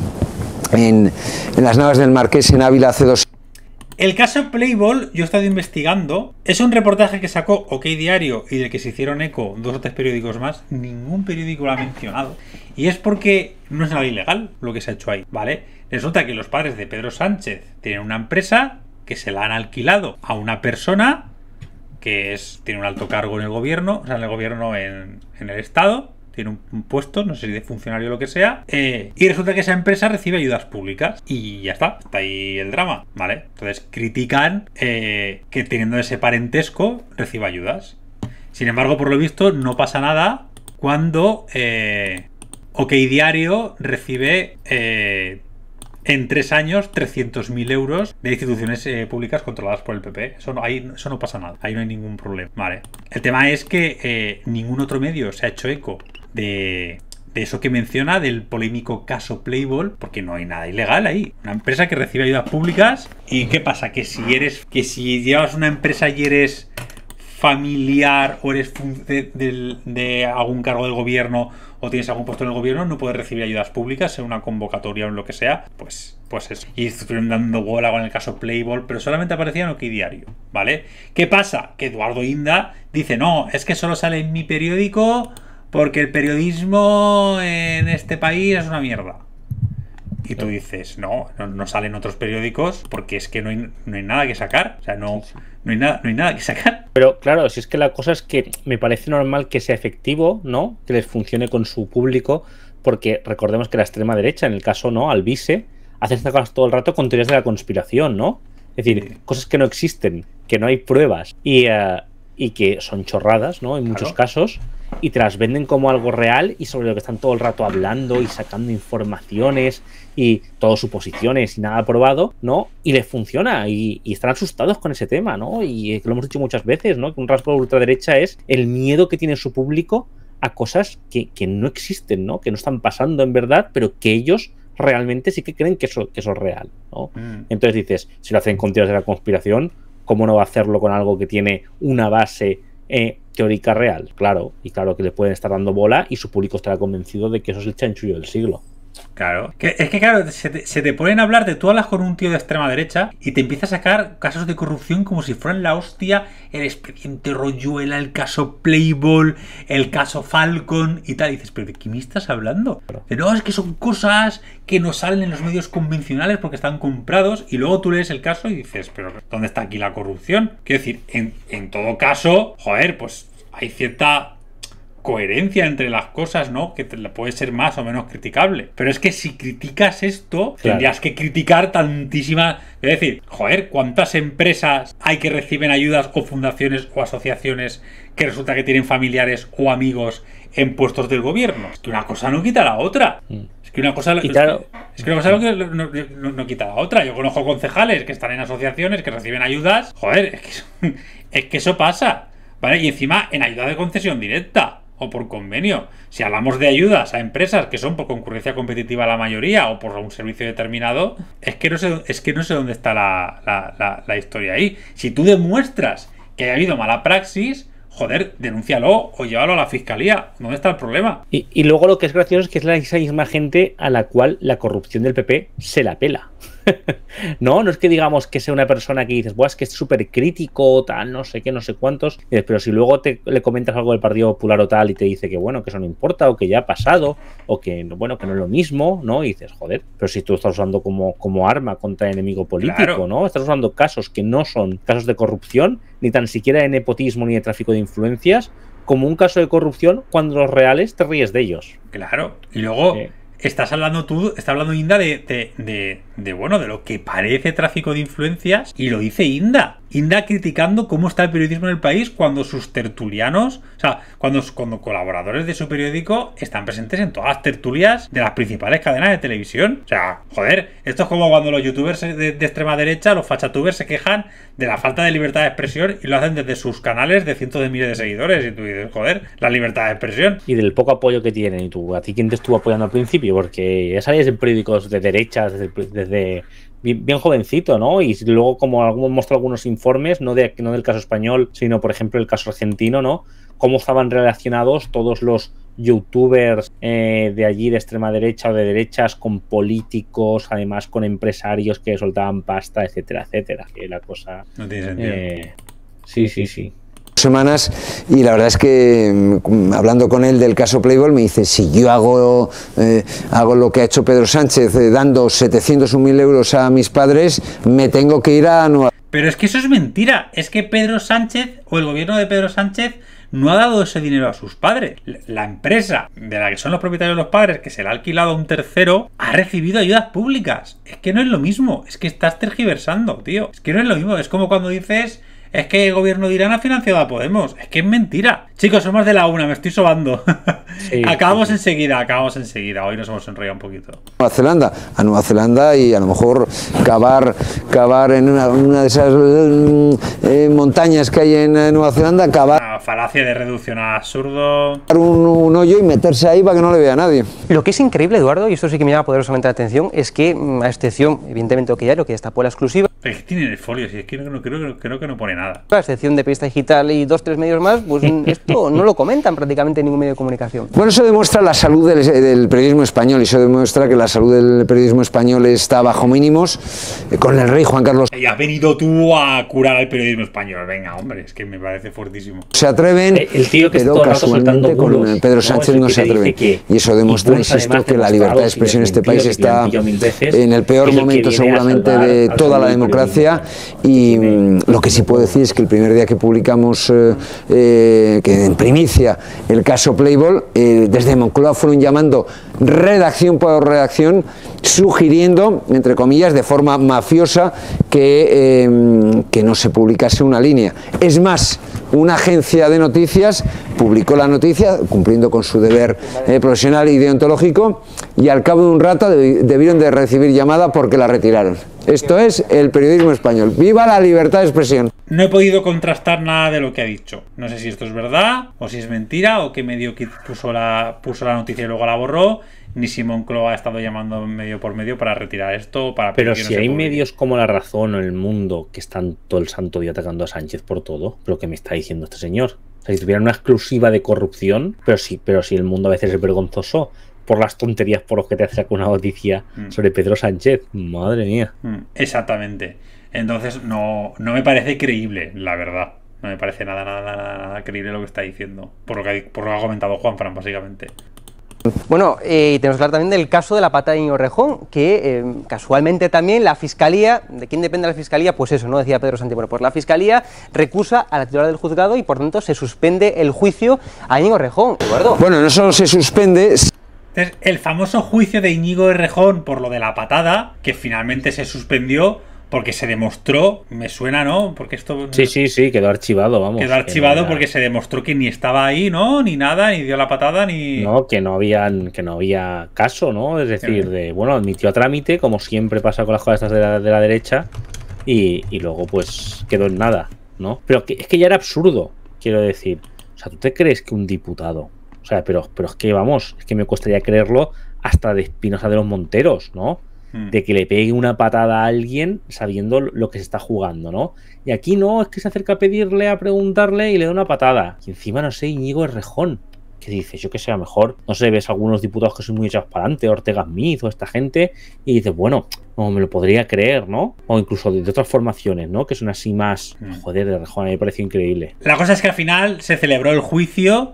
S4: las Navas del Marqués en Ávila hace 2 años.
S2: El caso Playboy, yo he estado investigando, es un reportaje que sacó OK Diario y del que se hicieron eco 2 o 3 periódicos más. Ningún periódico lo ha mencionado. Y es porque no es nada ilegal lo que se ha hecho ahí, ¿vale? Resulta que los padres de Pedro Sánchez tienen una empresa que se la han alquilado a una persona que tiene un alto cargo en el gobierno, o sea, en el gobierno en el Estado, tiene un puesto, no sé si de funcionario o lo que sea, y resulta que esa empresa recibe ayudas públicas y ya está ahí el drama, ¿vale? Entonces critican que teniendo ese parentesco reciba ayudas. Sin embargo, por lo visto, no pasa nada cuando OK Diario recibe en 3 años 300.000 euros de instituciones públicas controladas por el PP. Eso no pasa nada, ahí no hay ningún problema, ¿vale? El tema es que ningún otro medio se ha hecho eco de eso que menciona, del polémico caso Playboy, porque no hay nada ilegal ahí. Una empresa que recibe ayudas públicas. ¿Y qué pasa? Que si llevas una empresa y eres familiar o eres de algún cargo del gobierno o tienes algún puesto en el gobierno, no puedes recibir ayudas públicas en una convocatoria o en lo que sea, pues eso. Y estuvieron dando bola con el caso Playboy, pero solamente aparecía en OK Diario, ¿vale? ¿Qué pasa? Que Eduardo Inda dice, no, es que solo sale en mi periódico porque el periodismo en este país es una mierda. Y tú dices, no salen otros periódicos porque es que no hay nada que sacar. O sea, no hay nada que sacar.
S1: Pero claro, si es que la cosa es que me parece normal que sea efectivo, ¿no? Que les funcione con su público, porque recordemos que la extrema derecha, en el caso, ¿no? Alvise, hace estas cosas todo el rato con teorías de la conspiración, ¿no? Es decir, cosas que no existen, que no hay pruebas y que son chorradas, ¿no? En muchos casos. Y te las venden como algo real y sobre lo que están todo el rato hablando y sacando informaciones y todo suposiciones y nada probado, ¿no? Y les funciona y están asustados con ese tema, ¿no? Y lo hemos dicho muchas veces, ¿no? Que un rasgo de la ultraderecha es el miedo que tiene su público a cosas que no existen, ¿no? Que no están pasando en verdad, pero que ellos realmente sí que creen que eso es real, ¿no? Entonces dices, si lo hacen con teorías de la conspiración, ¿cómo no va a hacerlo con algo que tiene una base teórica real? Claro, y claro que le pueden estar dando bola y su público estará convencido de que eso es el chanchullo del siglo.
S2: Claro, es que claro, se te ponen a hablar de, tú hablas con un tío de extrema derecha y te empieza a sacar casos de corrupción como si fueran la hostia, el expediente Royuela, el caso Playboy, el caso Falcon y tal, y dices, pero ¿de qué me estás hablando? De, no, es que son cosas que no salen en los medios convencionales porque están comprados, y luego tú lees el caso y dices, pero ¿dónde está aquí la corrupción? Quiero decir, en todo caso, joder, pues hay cierta coherencia entre las cosas, ¿no? Que puede ser más o menos criticable. Pero es que si criticas esto, tendrías que criticar tantísimas... Es decir, joder, ¿cuántas empresas hay que reciben ayudas o fundaciones o asociaciones que resulta que tienen familiares o amigos en puestos del gobierno? Es que una cosa no quita la otra. Es que una cosa, no quita la otra. Yo conozco concejales que están en asociaciones que reciben ayudas. Joder, es que eso pasa, ¿vale? Y encima en ayuda de concesión directa o por convenio. Si hablamos de ayudas a empresas que son por concurrencia competitiva la mayoría o por un servicio determinado, es que no sé dónde está la historia ahí. Si tú demuestras que ha habido mala praxis, joder, denúncialo o llévalo a la fiscalía. ¿Dónde está el problema?
S1: Y luego lo que es gracioso es que es esa misma gente a la cual la corrupción del PP se la pela. No es que digamos que sea una persona que dices, es que es súper crítico, tal, no sé qué, no sé cuántos, pero si luego le comentas algo del Partido Popular o tal y te dice que bueno, que eso no importa, o que ya ha pasado, o que bueno, que no es lo mismo, ¿no? Y dices, joder, pero si tú estás usando como arma contra el enemigo político, claro, ¿no? Estás usando casos que no son casos de corrupción, ni tan siquiera de nepotismo ni de tráfico de influencias, como un caso de corrupción cuando los reales te ríes de ellos.
S2: Claro, y luego... Está hablando Inda de lo que parece tráfico de influencias, y lo dice Inda criticando cómo está el periodismo en el país cuando sus tertulianos, o sea, cuando colaboradores de su periódico están presentes en todas las tertulias de las principales cadenas de televisión. O sea, joder, esto es como cuando los youtubers de extrema derecha, los fachatubers, se quejan de la falta de libertad de expresión y lo hacen desde sus canales de cientos de miles de seguidores, y tú dices, joder, la libertad de expresión.
S1: Y del poco apoyo que tienen. Y tú, ¿a ti quién te estuvo apoyando al principio? Porque ya salías en periódicos de derechas desde bien jovencito, ¿no? Y luego, como mostrado algunos informes, no del caso español, sino por ejemplo el caso argentino, ¿no? Cómo estaban relacionados todos los youtubers de allí de extrema derecha o de derechas con políticos, además con empresarios que soltaban pasta, etcétera, etcétera. Que la cosa...
S2: No tiene sentido.
S1: Sí.
S4: Semanas, y la verdad es que hablando con él del caso Playboy me dice, si yo hago lo que ha hecho Pedro Sánchez dando 701.000 euros a mis padres, me tengo que ir a Nueva...
S2: Pero es que eso es mentira. Es que Pedro Sánchez o el gobierno de Pedro Sánchez no ha dado ese dinero a sus padres. La empresa de la que son los propietarios de los padres, que se la ha alquilado a un tercero, ha recibido ayudas públicas. Es que no es lo mismo. Es que estás tergiversando, tío. Es que no es lo mismo. Es como cuando dices... Es que el gobierno de Irán ha financiado a Podemos. Es que es mentira. Chicos, somos de la una, me estoy sobando. Sí, acabamos enseguida. Hoy nos hemos enrollado un poquito.
S4: A Nueva Zelanda y a lo mejor cavar en una de esas montañas que hay en Nueva Zelanda, cavar...
S2: Una falacia de reducción a absurdo.
S4: Un hoyo y meterse ahí para que no le vea a nadie.
S3: Lo que es increíble, Eduardo, y esto sí que me llama poderosamente la atención, es que, a excepción, evidentemente, lo que ya destapó la exclusiva...
S2: Es que tiene el folio, si es que creo que no pone nada. nada.
S3: A excepción de Periodista Digital y 2-3 medios más, pues esto no lo comentan prácticamente en ningún medio de comunicación.
S4: Bueno, eso demuestra la salud del periodismo español, y eso demuestra que la salud del periodismo español está bajo mínimos, con el rey Juan Carlos.
S2: Y has venido tú a curar al periodismo español. Venga, hombre, es que me parece fuertísimo.
S4: Se atreven,
S1: el tío que
S4: pero casualmente con Pedro Sánchez no se atreven. Y eso demuestra, insisto, que la libertad de expresión en este país está en el peor momento seguramente de toda la democracia. Y lo que sí puedo decir es que el primer día que publicamos que en primicia el caso Playboy, desde Moncloa fueron llamando redacción por redacción, sugiriendo, entre comillas, de forma mafiosa, que no se publicase una línea. Es más, una agencia de noticias publicó la noticia, cumpliendo con su deber profesional y deontológico, y al cabo de un rato debieron de recibir llamada porque la retiraron. Esto es el periodismo español. ¡Viva la libertad de expresión!
S2: No he podido contrastar nada de lo que ha dicho. No sé si esto es verdad, o si es mentira, o qué medio puso la noticia y luego la borró, ni si Moncloa ha estado llamando medio por medio para retirar esto.
S1: Pero si hay medios como La Razón o El Mundo que están todo el santo día atacando a Sánchez por todo, lo que me está diciendo este señor. O sea, si tuvieran una exclusiva de corrupción, pero si El Mundo a veces es vergonzoso por las tonterías por los que te saca una noticia sobre Pedro Sánchez. Madre mía.
S2: Exactamente. Entonces no me parece creíble, la verdad. No me parece nada creíble lo que está diciendo. Por lo que ha comentado Juanfran, básicamente.
S3: Bueno, y tenemos que hablar también del caso de la patada de Íñigo Errejón, que casualmente también la Fiscalía, ¿de quién depende la Fiscalía? Pues eso, ¿no? Decía Pedro Sánchez, bueno, pues la Fiscalía recusa a la titular del juzgado y por tanto se suspende el juicio a Íñigo Errejón. ¿Eduardo?
S4: Bueno, no solo se suspende...
S2: Entonces, el famoso juicio de Íñigo Errejón por lo de la patada, que finalmente se suspendió porque se demostró, me suena, ¿no? Porque esto...
S1: Sí, quedó archivado, vamos.
S2: Quedó archivado porque se demostró que ni estaba ahí, ¿no? Ni nada, ni dio la patada, ni...
S1: No, que no había caso, ¿no? Es decir, admitió a trámite, como siempre pasa con las cosas de la derecha, y luego pues quedó en nada, ¿no? Pero es que ya era absurdo, quiero decir. O sea, ¿tú te crees que un diputado... O sea, pero es que, vamos, es que me costaría creerlo hasta de Espinosa de los Monteros, ¿no? De que le pegue una patada a alguien sabiendo lo que se está jugando, ¿no? Y aquí no, es que se acerca a pedirle, a preguntarle y le da una patada. Y encima, no sé, Íñigo Errejón. ¿Qué dices? Yo que sé, a lo mejor, no sé, ves algunos diputados que son muy echados para adelante, Ortega Smith o esta gente, y dices, bueno, no me lo podría creer, ¿no? O incluso de otras formaciones, ¿no? Que son así más... Joder, Errejón, a mí me pareció increíble.
S2: La cosa es que al final se celebró el juicio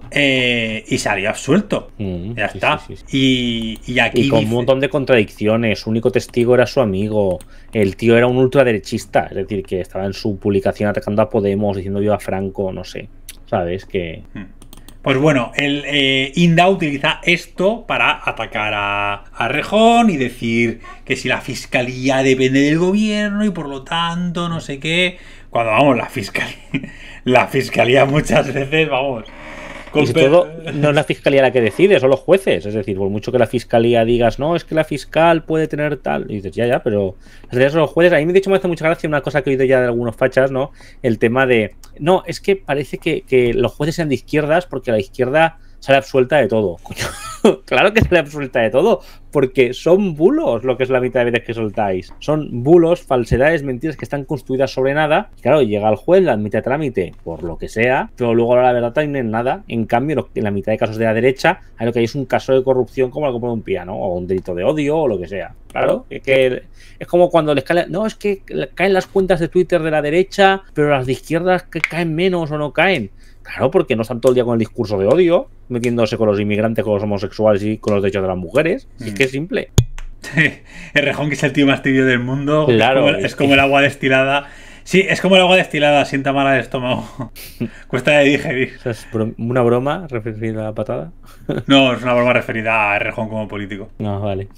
S2: y salió absuelto. Ya está. Sí. Y aquí
S1: y con un montón de contradicciones. Su único testigo era su amigo. El tío era un ultraderechista, es decir, que estaba en su publicación atacando a Podemos, diciendo viva Franco, no sé. ¿Sabes? Que...
S2: Pues bueno, el INDA utiliza esto para atacar a Errejón y decir que si la fiscalía depende del gobierno y por lo tanto no sé qué. Cuando vamos, la fiscalía muchas veces, vamos...
S1: Y sobre todo, no es la fiscalía la que decide, son los jueces. Es decir, por mucho que la fiscalía digas, no, es que la fiscal puede tener tal. Y dices, ya, pero en realidad son los jueces. A mí me hace mucha gracia una cosa que he oído ya de algunos fachas, ¿no? El tema de, no, es que parece que los jueces sean de izquierdas porque la izquierda sale absuelta de todo. Coño, claro que sale absuelta de todo, porque son bulos lo que es la mitad de veces que soltáis. Son bulos, falsedades, mentiras que están construidas sobre nada. Y claro, llega el juez, la admite a trámite, por lo que sea, pero luego la verdad no hay nada. En cambio, en la mitad de casos de la derecha, hay lo que hay es un caso de corrupción como la compra de un piano, o un delito de odio, o lo que sea. Claro, es como cuando les caen, no, es que caen las cuentas de Twitter de la derecha, pero las de izquierdas que caen menos o no caen. Claro, porque no están todo el día con el discurso de odio, metiéndose con los inmigrantes, con los homosexuales y con los derechos de las mujeres. Es que es simple.
S2: Errejón, que es el tío más tibio del mundo,
S1: claro,
S2: es como el agua destilada. Sí, es como el agua destilada, sienta mal al estómago. Cuesta de digerir.
S1: O sea, ¿es una broma referida a la patada?
S2: No, es una broma referida a Errejón como político.
S1: No, vale.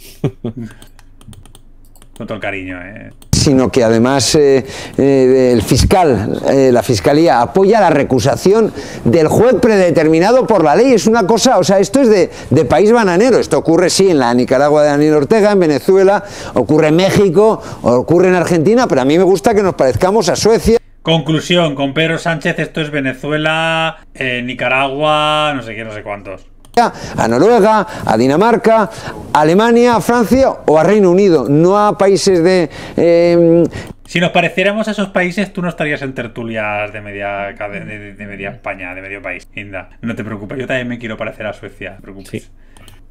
S2: Con todo el cariño,
S4: Sino que además el fiscal, la fiscalía apoya la recusación del juez predeterminado por la ley. Es una cosa, o sea, esto es de país bananero. Esto ocurre sí en la Nicaragua de Daniel Ortega, en Venezuela, ocurre en México, ocurre en Argentina, pero a mí me gusta que nos parezcamos a Suecia.
S2: Conclusión, con Pedro Sánchez esto es Venezuela, Nicaragua, no sé qué, no sé cuántos.
S4: A Noruega, a Dinamarca, a Alemania, a Francia o a Reino Unido, no a países de...
S2: Si nos pareciéramos a esos países, tú no estarías en tertulias de media España, de medio país. Inda, no te preocupes, yo también me quiero parecer a Suecia, no te preocupes.
S1: Sí.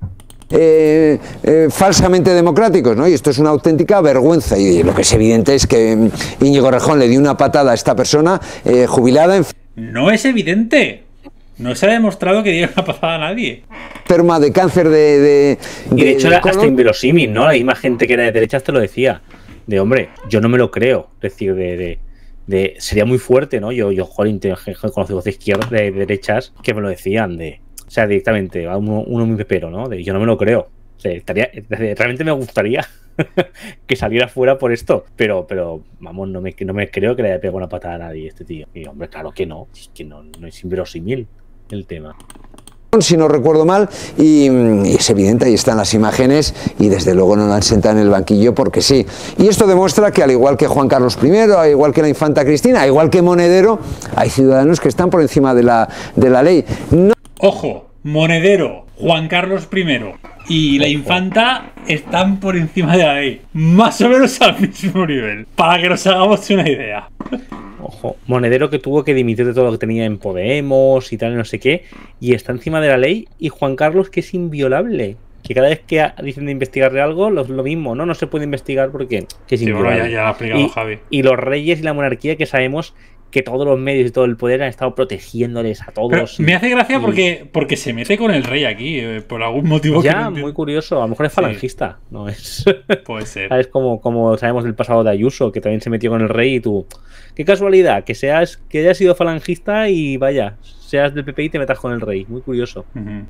S4: Falsamente democráticos, ¿no? Y esto es una auténtica vergüenza. Y lo que es evidente es que Íñigo Errejón le dio una patada a esta persona jubilada.
S2: No es evidente. No se ha demostrado que diera una patada a nadie.
S4: Enferma de cáncer
S1: y de hecho era hasta inverosímil, ¿no? La misma gente que era de derechas te lo decía. De hombre, yo no me lo creo. Es decir, sería muy fuerte, ¿no? Yo jolín, conozco de izquierdas, de derechas, que me lo decían o sea, directamente, uno muy pepero, ¿no? Yo no me lo creo. O sea, realmente me gustaría que saliera fuera por esto. Pero vamos, no me creo que le haya pegado una patada a nadie este tío. Y hombre, claro que no. Es que no es inverosímil el tema.
S4: Si no recuerdo mal, y es evidente, ahí están las imágenes, y desde luego no la han sentado en el banquillo porque sí. Y esto demuestra que al igual que Juan Carlos I, al igual que la infanta Cristina, al igual que Monedero, hay ciudadanos que están por encima de la ley. No...
S2: Ojo, Monedero, Juan Carlos I y la infanta están por encima de la ley, más o menos al mismo nivel, para que nos hagamos una idea.
S1: Ojo, Monedero que tuvo que dimitir de todo lo que tenía en Podemos y tal, no sé qué, y está encima de la ley, y Juan Carlos que es inviolable, que cada vez que dicen de investigarle algo, lo mismo, ¿no? No se puede investigar porque es inviolable.
S2: Sí, bueno, ya lo ha explicado Javi.
S1: Y los reyes y la monarquía, que sabemos que todos los medios y todo el poder han estado protegiéndoles a todos.
S2: Pero me hace gracia porque se mete con el rey aquí, por algún motivo.
S1: Ya, muy curioso. A lo mejor es falangista, sí. No es.
S2: Puede ser.
S1: Es como sabemos del pasado de Ayuso, que también se metió con el rey y tú. Qué casualidad, que hayas sido falangista y vaya, seas del PP y te metas con el rey. Muy curioso.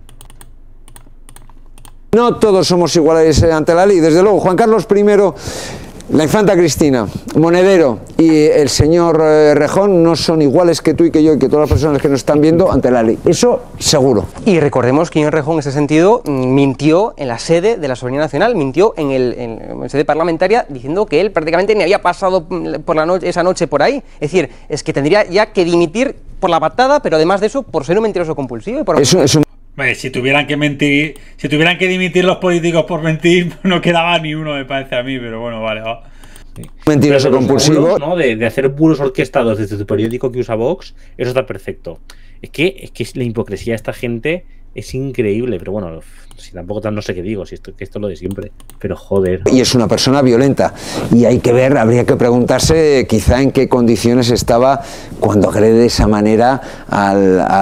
S4: No todos somos iguales ante la ley. Desde luego, Juan Carlos I, la infanta Cristina, Monedero y el señor Errejón no son iguales que tú y que yo y que todas las personas que nos están viendo ante la ley. Eso seguro.
S3: Y recordemos que Errejón en ese sentido mintió en la sede de la Soberanía Nacional, mintió en sede parlamentaria diciendo que él prácticamente ni había pasado por esa noche por ahí. Es decir, es que tendría ya que dimitir por la patada, pero además de eso, por ser un mentiroso compulsivo. Y por...
S2: Si tuvieran que dimitir los políticos por mentir, no quedaba ni uno, me parece a mí, pero bueno, vale, va.
S1: Sí.
S4: Mentiroso compulsivo,
S1: ¿no? De hacer bulos orquestados desde tu periódico que usa Vox, eso está perfecto. Es que la hipocresía de esta gente es increíble, pero bueno, si tampoco no sé qué digo, si esto es lo de siempre, pero joder.
S4: Y es una persona violenta, y hay que ver, habría que preguntarse quizá en qué condiciones estaba cuando agrede de esa manera a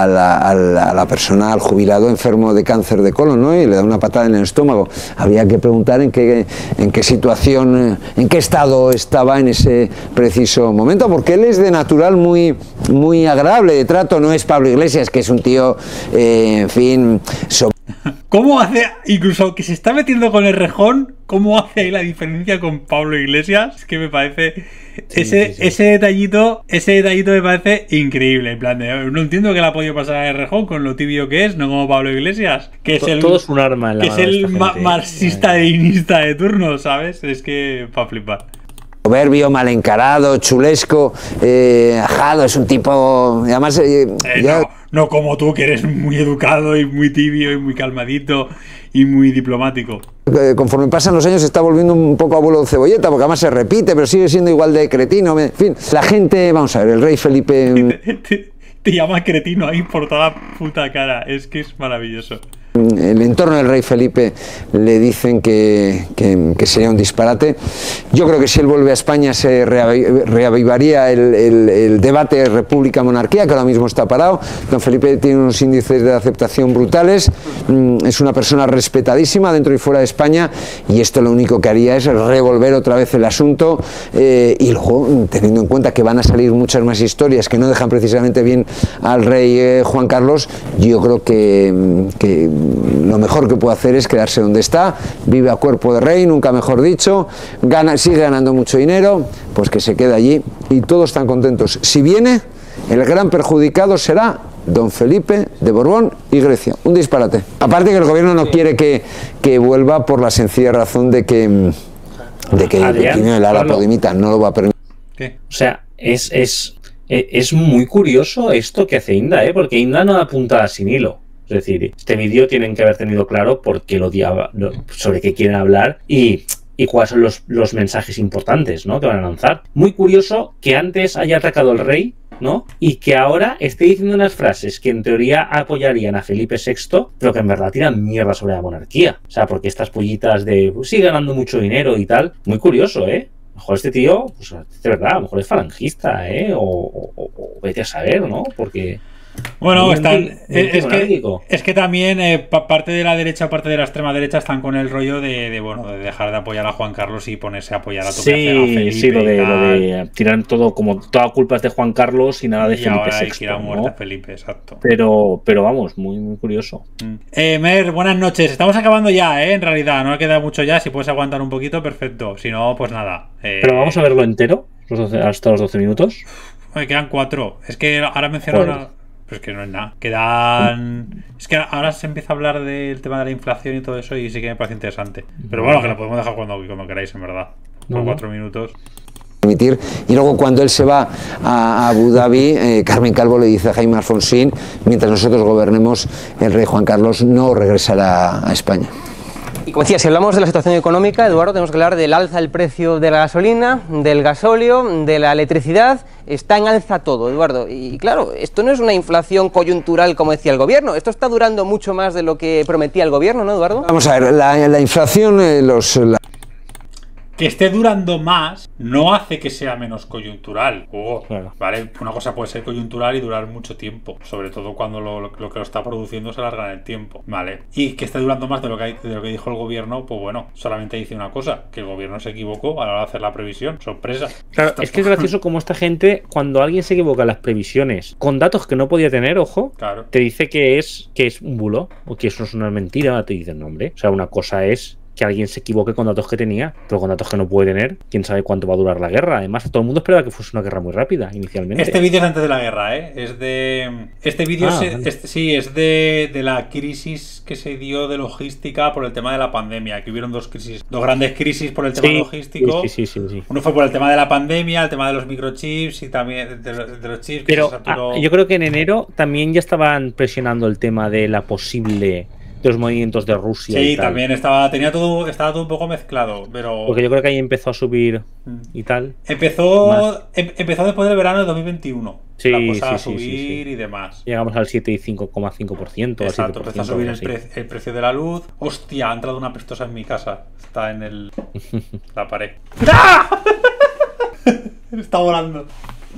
S4: la persona, al jubilado enfermo de cáncer de colon, ¿no? Y le da una patada en el estómago. Habría que preguntar en qué situación, en qué estado estaba en ese preciso momento, porque él es de natural muy agradable de trato, no es Pablo Iglesias, que es un tío, en fin...
S2: ¿Cómo hace, incluso aunque se está metiendo con Errejón, cómo hace ahí la diferencia con Pablo Iglesias? Es que me parece... Ese detallito me parece increíble. En plan de, no entiendo que le ha podido pasar a Errejón con lo tibio que es, no como Pablo Iglesias, que
S1: todo es un arma en la mano.
S2: Que es el marxista-leninista de turno, ¿sabes? Es que para flipar.
S4: Soberbio, mal encarado, chulesco, ajado, es un tipo... Además,
S2: no como tú, que eres muy educado y muy tibio y muy calmadito y muy diplomático.
S4: Conforme pasan los años se está volviendo un poco abuelo de cebolleta, porque además se repite, pero sigue siendo igual de cretino. En fin, la gente, vamos a ver, el rey Felipe...
S2: Te llama cretino ahí por toda la puta cara, es que es maravilloso.
S4: El entorno del rey Felipe le dicen que sería un disparate. Yo creo que si él vuelve a España se reavivaría el debate república-monarquía, que ahora mismo está parado. Don Felipe tiene unos índices de aceptación brutales, es una persona respetadísima dentro y fuera de España, y esto lo único que haría es revolver otra vez el asunto, y luego, teniendo en cuenta que van a salir muchas más historias que no dejan precisamente bien al rey Juan Carlos, yo creo que lo mejor que puede hacer es quedarse donde está, vive a cuerpo de rey, nunca mejor dicho, sigue ganando mucho dinero, pues que se quede allí y todos están contentos. Si viene, el gran perjudicado será don Felipe de Borbón y Grecia. Un disparate. Aparte que el gobierno no quiere que vuelva por la sencilla razón de que el ala podimita no lo va a permitir.
S1: ¿Qué? O sea, es muy curioso esto que hace Inda, porque Inda no da puntada sin hilo. Es decir, este vídeo tienen que haber tenido claro por qué lo odiaba, sobre qué quieren hablar, y y cuáles son los mensajes importantes, ¿no?, que van a lanzar. Muy curioso que antes haya atacado al rey, ¿no?, y que ahora esté diciendo unas frases que en teoría apoyarían a Felipe VI, pero que en verdad tiran mierda sobre la monarquía. O sea, porque estas pollitas de sigue ganando mucho dinero y tal, muy curioso, ¿eh? A lo mejor este tío, pues de verdad, a lo mejor es falangista, ¿eh? O vete a saber, ¿no? Porque...
S2: Bueno, es que también parte de la derecha o parte de la extrema derecha están con el rollo de dejar de apoyar a Juan Carlos y ponerse a apoyar a tope a Felipe.
S1: Sí, lo de tirar todo, como toda culpa es de Juan Carlos y nada de Felipe
S2: ahora
S1: VI.
S2: Hay que ir a muerte a Felipe, exacto.
S1: Pero vamos, muy, muy curioso.
S2: Mer, buenas noches. Estamos acabando ya, en realidad. No queda mucho ya. Si puedes aguantar un poquito, perfecto. Si no, pues nada.
S1: Pero vamos a verlo entero, hasta los 12 minutos.
S2: Me quedan 4. Es que ahora menciono Pero es que no es nada. Quedan... Es que ahora se empieza a hablar del tema de la inflación y todo eso y sí que me parece interesante. Pero bueno, que lo podemos dejar cuando queráis, en verdad. Por 4 minutos.
S4: Y luego cuando él se va a Abu Dhabi, Carmen Calvo le dice a Jaime Alfonsín, mientras nosotros gobernemos, el rey Juan Carlos no regresará a España.
S3: Y como decía, si hablamos de la situación económica, Eduardo, tenemos que hablar del alza del precio de la gasolina, del gasóleo, de la electricidad. Está en alza todo, Eduardo. Y claro, esto no es una inflación coyuntural como decía el gobierno. Esto está durando mucho más de lo que prometía el gobierno, ¿no, Eduardo?
S4: Vamos a ver, la inflación,
S2: Que esté durando más no hace que sea menos coyuntural.
S1: Claro.
S2: ¿Vale? Una cosa puede ser coyuntural y durar mucho tiempo, sobre todo cuando lo que lo está produciendo se alarga en el tiempo, ¿vale? Y que esté durando más de lo que dijo el gobierno, pues bueno, solamente dice una cosa, que el gobierno se equivocó a la hora de hacer la previsión. Sorpresa.
S1: Claro, es que es gracioso como esta gente, cuando alguien se equivoca en las previsiones, con datos que no podía tener, ojo,
S2: claro,
S1: te dice que es un bulo, o que eso es una mentira, te dicen, no, hombre. O sea, una cosa es que alguien se equivoque con datos que tenía, pero con datos que no puede tener, quién sabe cuánto va a durar la guerra. Además, todo el mundo esperaba que fuese una guerra muy rápida inicialmente.
S2: Este vídeo es antes de la guerra, es de... Este vídeo es de la crisis que se dio de logística por el tema de la pandemia, que hubieron dos grandes crisis por el tema logístico.
S1: Sí.
S2: Uno fue por el tema de la pandemia, el tema de los microchips y también de los chips.
S1: Pero yo creo que en enero también ya estaban presionando el tema de la posible... de los movimientos de Rusia.
S2: Sí,
S1: y tal.
S2: También estaba todo un poco mezclado, pero...
S1: Porque yo creo que ahí empezó a subir y tal.
S2: Empezó después del verano de 2021.
S1: Sí,
S2: la cosa a subir y demás.
S1: Llegamos al 7,5%.
S2: Exacto, empezó a subir el precio de la luz. Hostia, ha entrado una pestosa en mi casa. Está en la pared. ¡Ah! Está volando.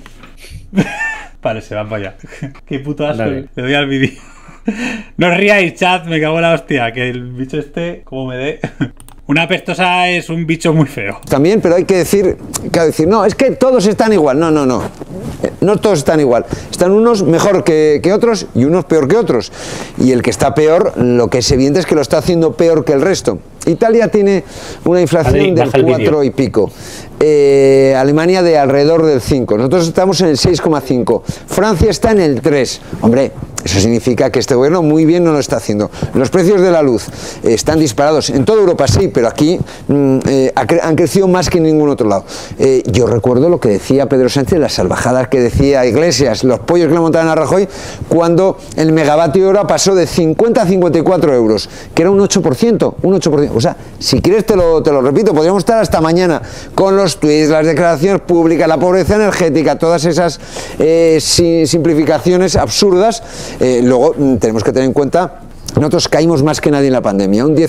S2: Vale, se van para allá. Qué puto asco. Le doy al vídeo. No os ríais, chat, me cago en la hostia. Que el bicho como me dé. Una pestosa es un bicho muy feo.
S4: También, pero hay que decir, no, es que todos están igual. No. No todos están igual. Están unos mejor que otros y unos peor que otros. Y el que está peor, lo que es evidente es que lo está haciendo peor que el resto. Italia tiene una inflación del 4 y pico. Alemania de alrededor del 5. Nosotros estamos en el 6,5. Francia está en el 3. Hombre, eso significa que este gobierno muy bien no lo está haciendo. Los precios de la luz están disparados. En toda Europa sí, pero aquí han crecido más que en ningún otro lado. Yo recuerdo lo que decía Pedro Sánchez, las salvajadas que decía Iglesias, los pollos que le montaban a Rajoy, cuando el megavatio hora pasó de 50 a 54 euros, que era un 8%. O sea, si quieres te lo repito, podríamos estar hasta mañana con los tweets, las declaraciones públicas, la pobreza energética, todas esas simplificaciones absurdas. Luego tenemos que tener en cuenta, nosotros caímos más que nadie en la pandemia, un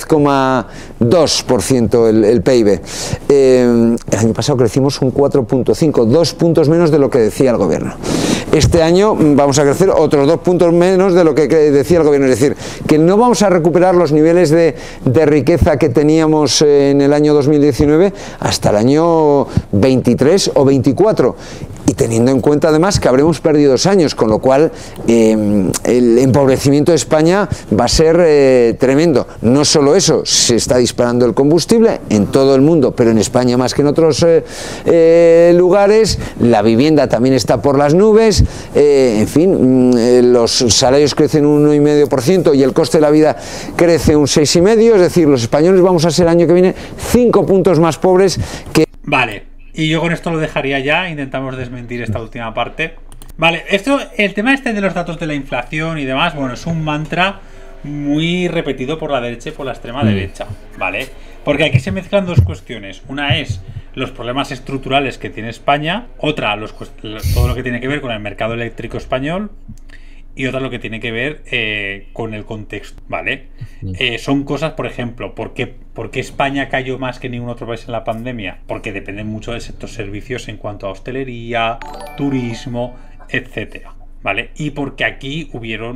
S4: 10,2% el PIB. El año pasado crecimos un 4,5, 2 puntos menos de lo que decía el gobierno. Este año vamos a crecer otros 2 puntos menos de lo que decía el gobierno. Es decir, que no vamos a recuperar los niveles de riqueza que teníamos en el año 2019 hasta el año 23 o 24. Y teniendo en cuenta además que habremos perdido 2 años, con lo cual el empobrecimiento de España va a ser tremendo. No solo eso, se está disparando el combustible en todo el mundo, pero en España más que en otros lugares. La vivienda también está por las nubes. En fin, los salarios crecen un 1,5% y el coste de la vida crece un 6,5%. Es decir, los españoles vamos a ser el año que viene 5 puntos más pobres que...
S2: Vale. Y yo con esto lo dejaría ya, intentamos desmentir esta última parte. Vale, el tema de los datos de la inflación y demás, bueno, es un mantra muy repetido por la derecha y por la extrema derecha, ¿vale? Porque aquí se mezclan dos cuestiones. Una es los problemas estructurales que tiene España, otra todo lo que tiene que ver con el mercado eléctrico español, y otra lo que tiene que ver con el contexto, ¿vale? Son cosas, por ejemplo, ¿por qué España cayó más que ningún otro país en la pandemia? Porque depende mucho del sector servicios en cuanto a hostelería, turismo, etcétera, ¿vale? Y porque aquí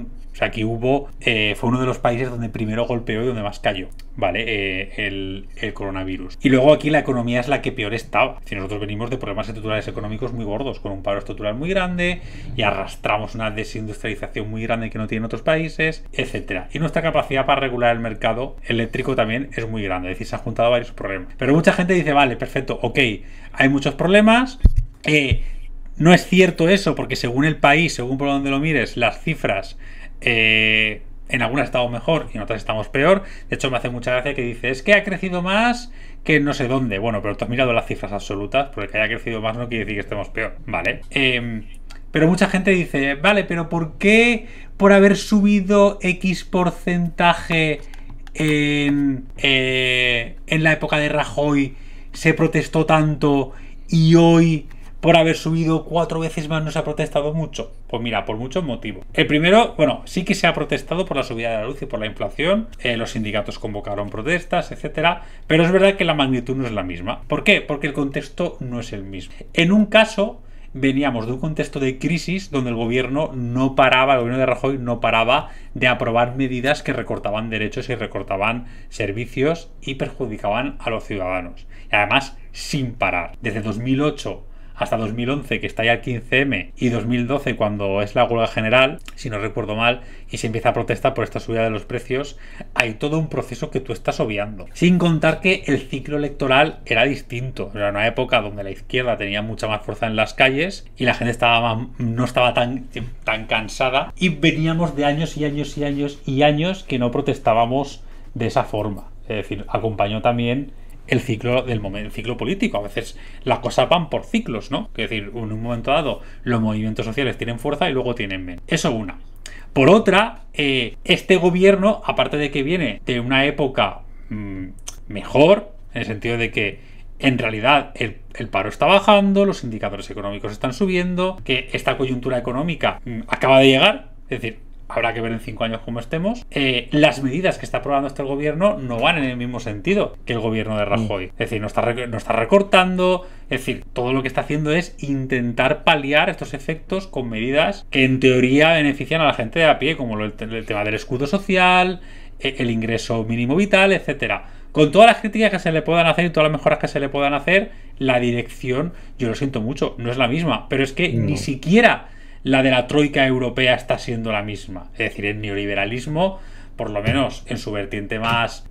S2: fue uno de los países donde primero golpeó y donde más cayó, ¿vale? El coronavirus. Y luego aquí la economía es la que peor estaba. Si nosotros venimos de problemas estructurales económicos muy gordos, con un paro estructural muy grande, y arrastramos una desindustrialización muy grande que no tienen otros países, etcétera. Y nuestra capacidad para regular el mercado eléctrico también es muy grande, es decir, se han juntado varios problemas. Pero mucha gente dice, vale, perfecto, ok, hay muchos problemas, no es cierto eso, porque según el país, según por donde lo mires, las cifras en algunas estamos mejor y en otras estamos peor. De hecho, me hace mucha gracia que dice, es que ha crecido más que no sé dónde. Bueno, pero tú has mirado las cifras absolutas, porque que haya crecido más no quiere decir que estemos peor, ¿vale? Pero mucha gente dice, vale, pero ¿por qué por haber subido X porcentaje en la época de Rajoy se protestó tanto y hoy por haber subido 4 veces más no se ha protestado mucho? Pues mira, por muchos motivos. El primero, bueno, sí que se ha protestado por la subida de la luz y por la inflación. Los sindicatos convocaron protestas, etcétera. Pero es verdad que la magnitud no es la misma. ¿Por qué? Porque el contexto no es el mismo. En un caso, veníamos de un contexto de crisis donde el gobierno de Rajoy no paraba de aprobar medidas que recortaban derechos y recortaban servicios y perjudicaban a los ciudadanos. Y además, sin parar. Desde 2008 hasta 2011, que está ya el 15M, y 2012, cuando es la huelga general, si no recuerdo mal, y se empieza a protestar por esta subida de los precios, hay todo un proceso que tú estás obviando. Sin contar que el ciclo electoral era distinto. Era una época donde la izquierda tenía mucha más fuerza en las calles y la gente no estaba tan cansada, y veníamos de años y años y años y años que no protestábamos de esa forma. Es decir, acompañó también el ciclo político. A veces las cosas van por ciclos, ¿no? Es decir, en un momento dado los movimientos sociales tienen fuerza y luego tienen menos. Eso una. Por otra, este gobierno, aparte de que viene de una época mejor, en el sentido de que en realidad el paro está bajando, los indicadores económicos están subiendo, que esta coyuntura económica acaba de llegar, es decir, habrá que ver en 5 años cómo estemos. Las medidas que está aprobando este gobierno no van en el mismo sentido que el gobierno de Rajoy. Es decir, no está recortando. Es decir, todo lo que está haciendo es intentar paliar estos efectos con medidas que en teoría benefician a la gente de a pie, como el tema del escudo social, el ingreso mínimo vital, etcétera. Con todas las críticas que se le puedan hacer y todas las mejoras que se le puedan hacer, la dirección, yo lo siento mucho, no es la misma. Pero es que ni siquiera la de la troika europea está siendo la misma. Es decir, el neoliberalismo, por lo menos en su vertiente más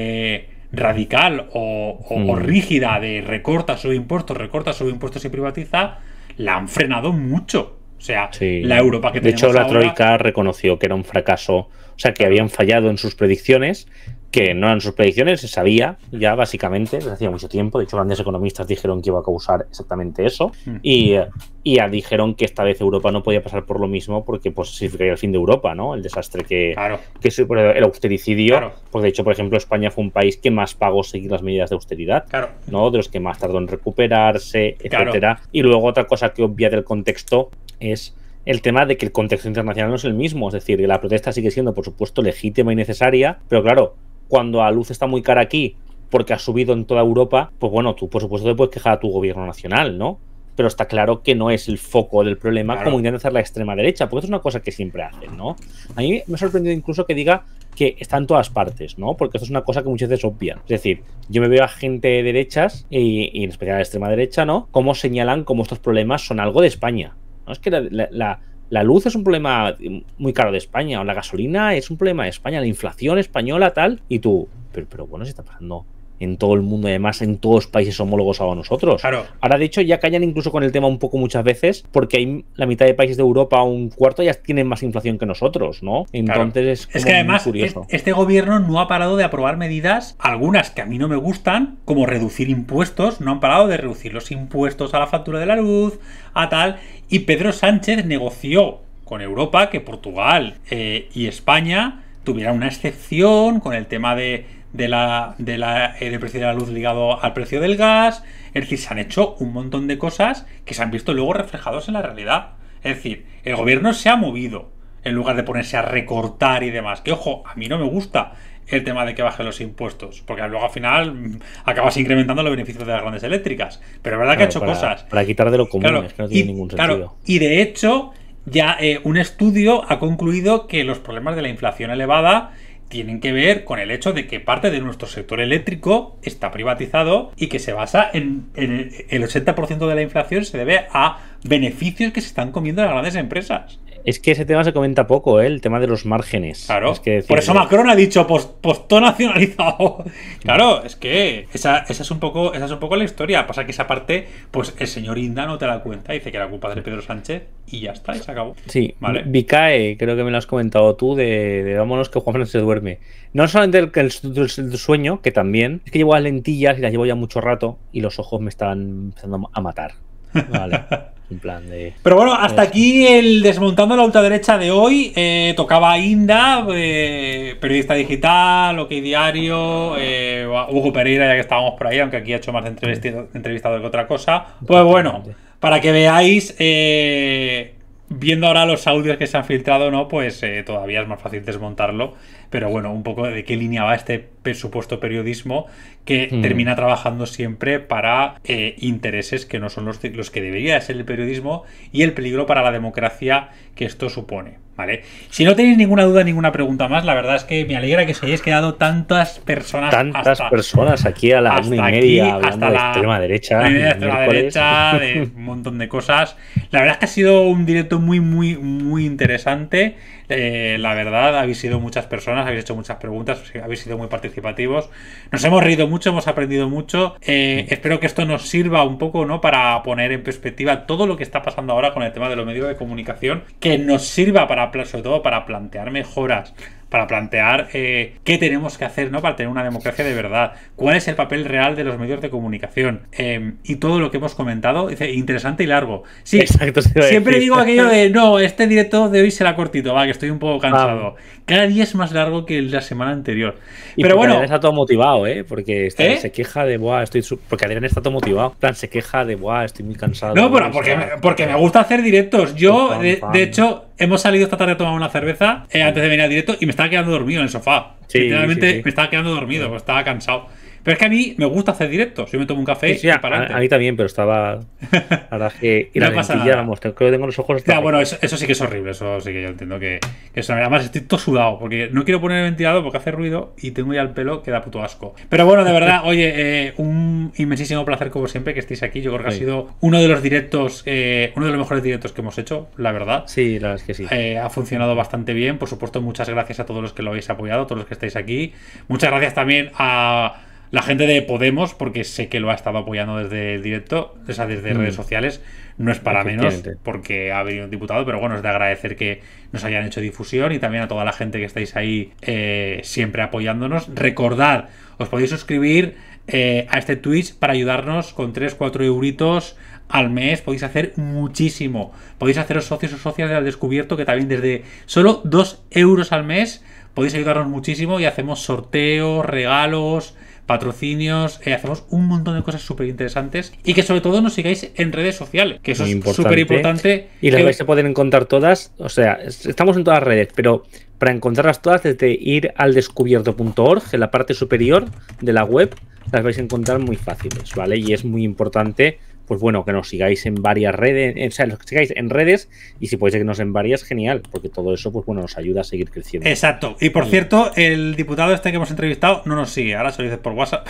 S2: radical o rígida de recorta, sube impuestos y privatiza, la han frenado mucho. O sea, sí. La Europa que tenemos
S1: de hecho, la
S2: ahora,
S1: troika reconoció que era un fracaso, o sea, que habían fallado en sus predicciones, que no eran sus predicciones, se sabía ya básicamente desde hacía mucho tiempo. De hecho, grandes economistas dijeron que iba a causar exactamente eso, y ya dijeron que esta vez Europa no podía pasar por lo mismo, porque pues significaría el fin de Europa, ¿no? El desastre que el austericidio. Pues de hecho, por ejemplo, España fue un país que más pagó seguir las medidas de austeridad, ¿no? De los que más tardó en recuperarse, etcétera. Y luego otra cosa que obvia del contexto es el tema de que el contexto internacional no es el mismo. Es decir, que la protesta sigue siendo, por supuesto, legítima y necesaria, pero claro, cuando la luz está muy cara aquí porque ha subido en toda Europa, pues bueno, tú por supuesto te puedes quejar a tu gobierno nacional, ¿no? Pero está claro que no es el foco del problema, como intenta hacer la extrema derecha, porque es una cosa que siempre hacen, ¿no? A mí me ha sorprendido incluso que diga que está en todas partes, ¿no? Porque esto es una cosa que muchas veces obvian. Es decir, yo me veo a gente de derechas, y en especial a la extrema derecha, ¿no? Cómo señalan cómo estos problemas son algo de España, ¿no? Es que la luz es un problema muy caro de España, o la gasolina es un problema de España, la inflación española, tal, y tú, pero bueno, se está pasando en todo el mundo, además en todos los países homólogos a nosotros. Ahora, de hecho, ya callan incluso con el tema un poco muchas veces, porque hay la mitad de países de Europa, un cuarto, ya tienen más inflación que nosotros, ¿no? Entonces es
S2: que además curioso. Este gobierno no ha parado de aprobar medidas, algunas que a mí no me gustan, como reducir impuestos. No han parado de reducir los impuestos a la factura de la luz, a tal, y Pedro Sánchez negoció con Europa que Portugal y España tuvieran una excepción con el tema de del precio de la luz ligado al precio del gas. Es decir, se han hecho un montón de cosas que se han visto luego reflejados en la realidad. Es decir, el gobierno se ha movido en lugar de ponerse a recortar y demás. Que ojo, a mí no me gusta el tema de que bajen los impuestos, porque luego al final acabas incrementando los beneficios de las grandes eléctricas. Pero es verdad que ha hecho cosas
S1: para quitar de lo común,
S2: claro,
S1: es que no tiene ningún sentido.
S2: Claro, y de hecho, ya un estudio ha concluido que los problemas de la inflación elevada tienen que ver con el hecho de que parte de nuestro sector eléctrico está privatizado y que se basa en el 80% de la inflación se debe a beneficios que se están comiendo las grandes empresas.
S1: Es que ese tema se comenta poco, el tema de los márgenes.
S2: Claro,
S1: es que
S2: por eso Macron ha dicho todo nacionalizado. Claro, es que esa es un poco la historia. Pasa que esa parte, pues el señor Inda no te la cuenta, dice que era culpa de Pedro Sánchez y ya está, y se acabó.
S1: Sí,
S2: ¿vale?
S1: Vicae, creo que me lo has comentado tú, de vámonos que Juan se duerme. No solamente el sueño, que también, es que llevo las lentillas y las llevo ya mucho rato y los ojos me están empezando a matar. Vale. En plan de... Pero
S2: bueno, hasta aquí el Desmontando la Ultraderecha de hoy. Tocaba a Inda, periodista digital, OK Diario, Hugo Pereira, ya que estábamos por ahí, aunque aquí ha hecho más de entrevistado que otra cosa. Pues bueno, para que veáis, viendo ahora los audios que se han filtrado, ¿no? Pues todavía es más fácil desmontarlo. Pero bueno, un poco de qué línea va este supuesto periodismo que termina trabajando siempre para intereses que no son los que debería ser el periodismo y el peligro para la democracia que esto supone, ¿vale? Si no tenéis ninguna duda, ninguna pregunta más, la verdad es que me alegra que se hayáis quedado tantas personas
S1: aquí a la 1:30 hablando de extrema derecha,
S2: de un montón de cosas. La verdad es que ha sido un directo muy, muy, muy interesante. La verdad, habéis sido muchas personas, habéis hecho muchas preguntas, habéis sido muy participativos. Nos hemos reído mucho, hemos aprendido mucho. Espero que esto nos sirva un poco, ¿no?, para poner en perspectiva todo lo que está pasando ahora con el tema de los medios de comunicación, que nos sirva sobre todo para plantear mejoras, para plantear qué tenemos que hacer, ¿no?, para tener una democracia de verdad, cuál es el papel real de los medios de comunicación, y todo lo que hemos comentado. Dice, interesante y largo. Sí, exacto, siempre digo aquello de no, este directo de hoy será cortito, va, que estoy un poco cansado. Cada día es más largo que el de la semana anterior. Pero bueno,
S1: Adrián está todo motivado, porque se queja de porque Adrián está todo motivado. En plan, se queja de estoy muy cansado.
S2: No, pero porque me gusta hacer directos. Yo, de hecho, hemos salido esta tarde a tomar una cerveza antes de venir al directo y me estaba quedando dormido en el sofá. Literalmente me estaba quedando dormido, porque estaba cansado. Pero es que a mí me gusta hacer directos. Yo me tomo un café y para adelante.
S1: A mí también, pero estaba... La verdad que... Y no la lentilla, vamos, creo que tengo los ojos...
S2: Bueno, eso sí que es horrible. Eso sí que yo entiendo que eso... Además estoy todo sudado, porque no quiero poner el ventilador porque hace ruido y tengo ya el pelo que da puto asco. Pero bueno, de verdad, oye, un inmensísimo placer como siempre que estéis aquí. Yo creo que ha sido uno de los directos, uno de los mejores directos que hemos hecho, la verdad.
S1: Sí, la verdad es que sí.
S2: Ha funcionado bastante bien. Por supuesto, muchas gracias a todos los que lo habéis apoyado, a todos los que estáis aquí. Muchas gracias también a la gente de Podemos, porque sé que lo ha estado apoyando desde el directo, desde redes sociales. No es para menos, porque ha venido un diputado, pero bueno, es de agradecer que nos hayan hecho difusión, y también a toda la gente que estáis ahí siempre apoyándonos. Recordad, os podéis suscribir a este Twitch para ayudarnos con 3-4 euritos al mes. Podéis hacer muchísimo. Podéis haceros socios o socias de Al Descubierto, que también desde solo 2 euros al mes podéis ayudarnos muchísimo, y hacemos sorteos, regalos, patrocinios, hacemos un montón de cosas súper interesantes, y que sobre todo nos sigáis en redes sociales, que eso es súper importante.
S1: Y las vais a poder encontrar todas, o sea, estamos en todas las redes, pero para encontrarlas todas, desde ir al descubierto.org, en la parte superior de la web, las vais a encontrar muy fáciles, ¿vale? Y es muy importante, pues bueno, que nos sigáis en varias redes, o sea, que sigáis en redes, y si podéis seguirnos en varias, genial, porque todo eso, pues bueno, nos ayuda a seguir creciendo.
S2: Exacto. Y por cierto, el diputado este que hemos entrevistado no nos sigue, ahora se lo dices por WhatsApp.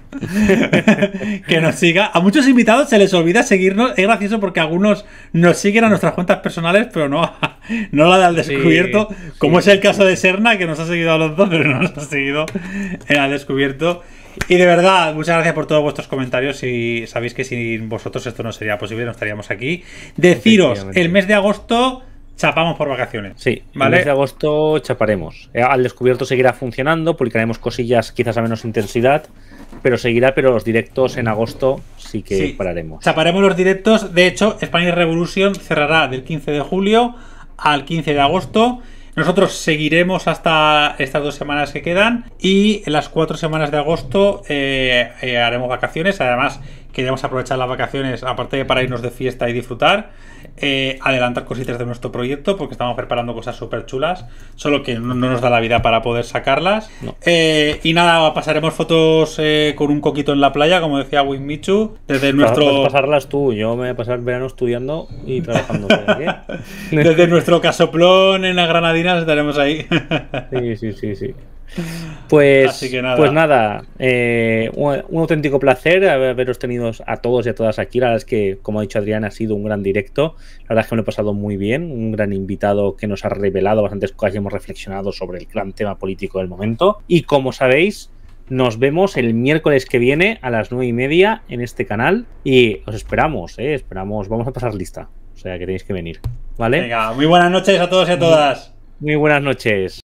S2: Que nos siga. A muchos invitados se les olvida seguirnos. Es gracioso porque algunos nos siguen a nuestras cuentas personales, pero no la de Al Descubierto, como es el caso de Serna, que nos ha seguido a los dos, pero no nos ha seguido en Al Descubierto. Y de verdad, muchas gracias por todos vuestros comentarios, y sabéis que sin vosotros esto no sería posible, no estaríamos aquí. Deciros, el mes de agosto chapamos por vacaciones.
S1: Sí, ¿vale? El mes de agosto chaparemos. Al Descubierto seguirá funcionando, publicaremos cosillas quizás a menos intensidad, pero seguirá, pero los directos en agosto sí que pararemos.
S2: Chaparemos los directos. De hecho, Spanish Revolution cerrará del 15 de julio al 15 de agosto. Nosotros seguiremos hasta estas 2 semanas que quedan y en las 4 semanas de agosto haremos vacaciones. Además, queremos aprovechar las vacaciones, aparte de para irnos de fiesta y disfrutar, adelantar cositas de nuestro proyecto porque estamos preparando cosas súper chulas, solo que no nos da la vida para poder sacarlas.
S1: No.
S2: Y nada, pasaremos fotos con un coquito en la playa, como decía Winmichu, desde nuestro...
S1: Vas a pasarlas tú, yo me voy a pasar el verano estudiando y trabajando.
S2: Desde nuestro casoplón en la Granadina estaremos ahí.
S1: Sí. Pues
S2: nada.
S1: Pues nada, un auténtico placer haberos tenido a todos y a todas aquí. La verdad es que, como ha dicho Adrián, ha sido un gran directo. La verdad es que me lo he pasado muy bien. Un gran invitado que nos ha revelado bastantes cosas y hemos reflexionado sobre el gran tema político del momento. Y como sabéis, nos vemos el miércoles que viene a las 9:30 en este canal. Y os esperamos, vamos a pasar lista. O sea que tenéis que venir, ¿vale?
S2: Venga, muy buenas noches a todos y a todas.
S1: Muy buenas noches.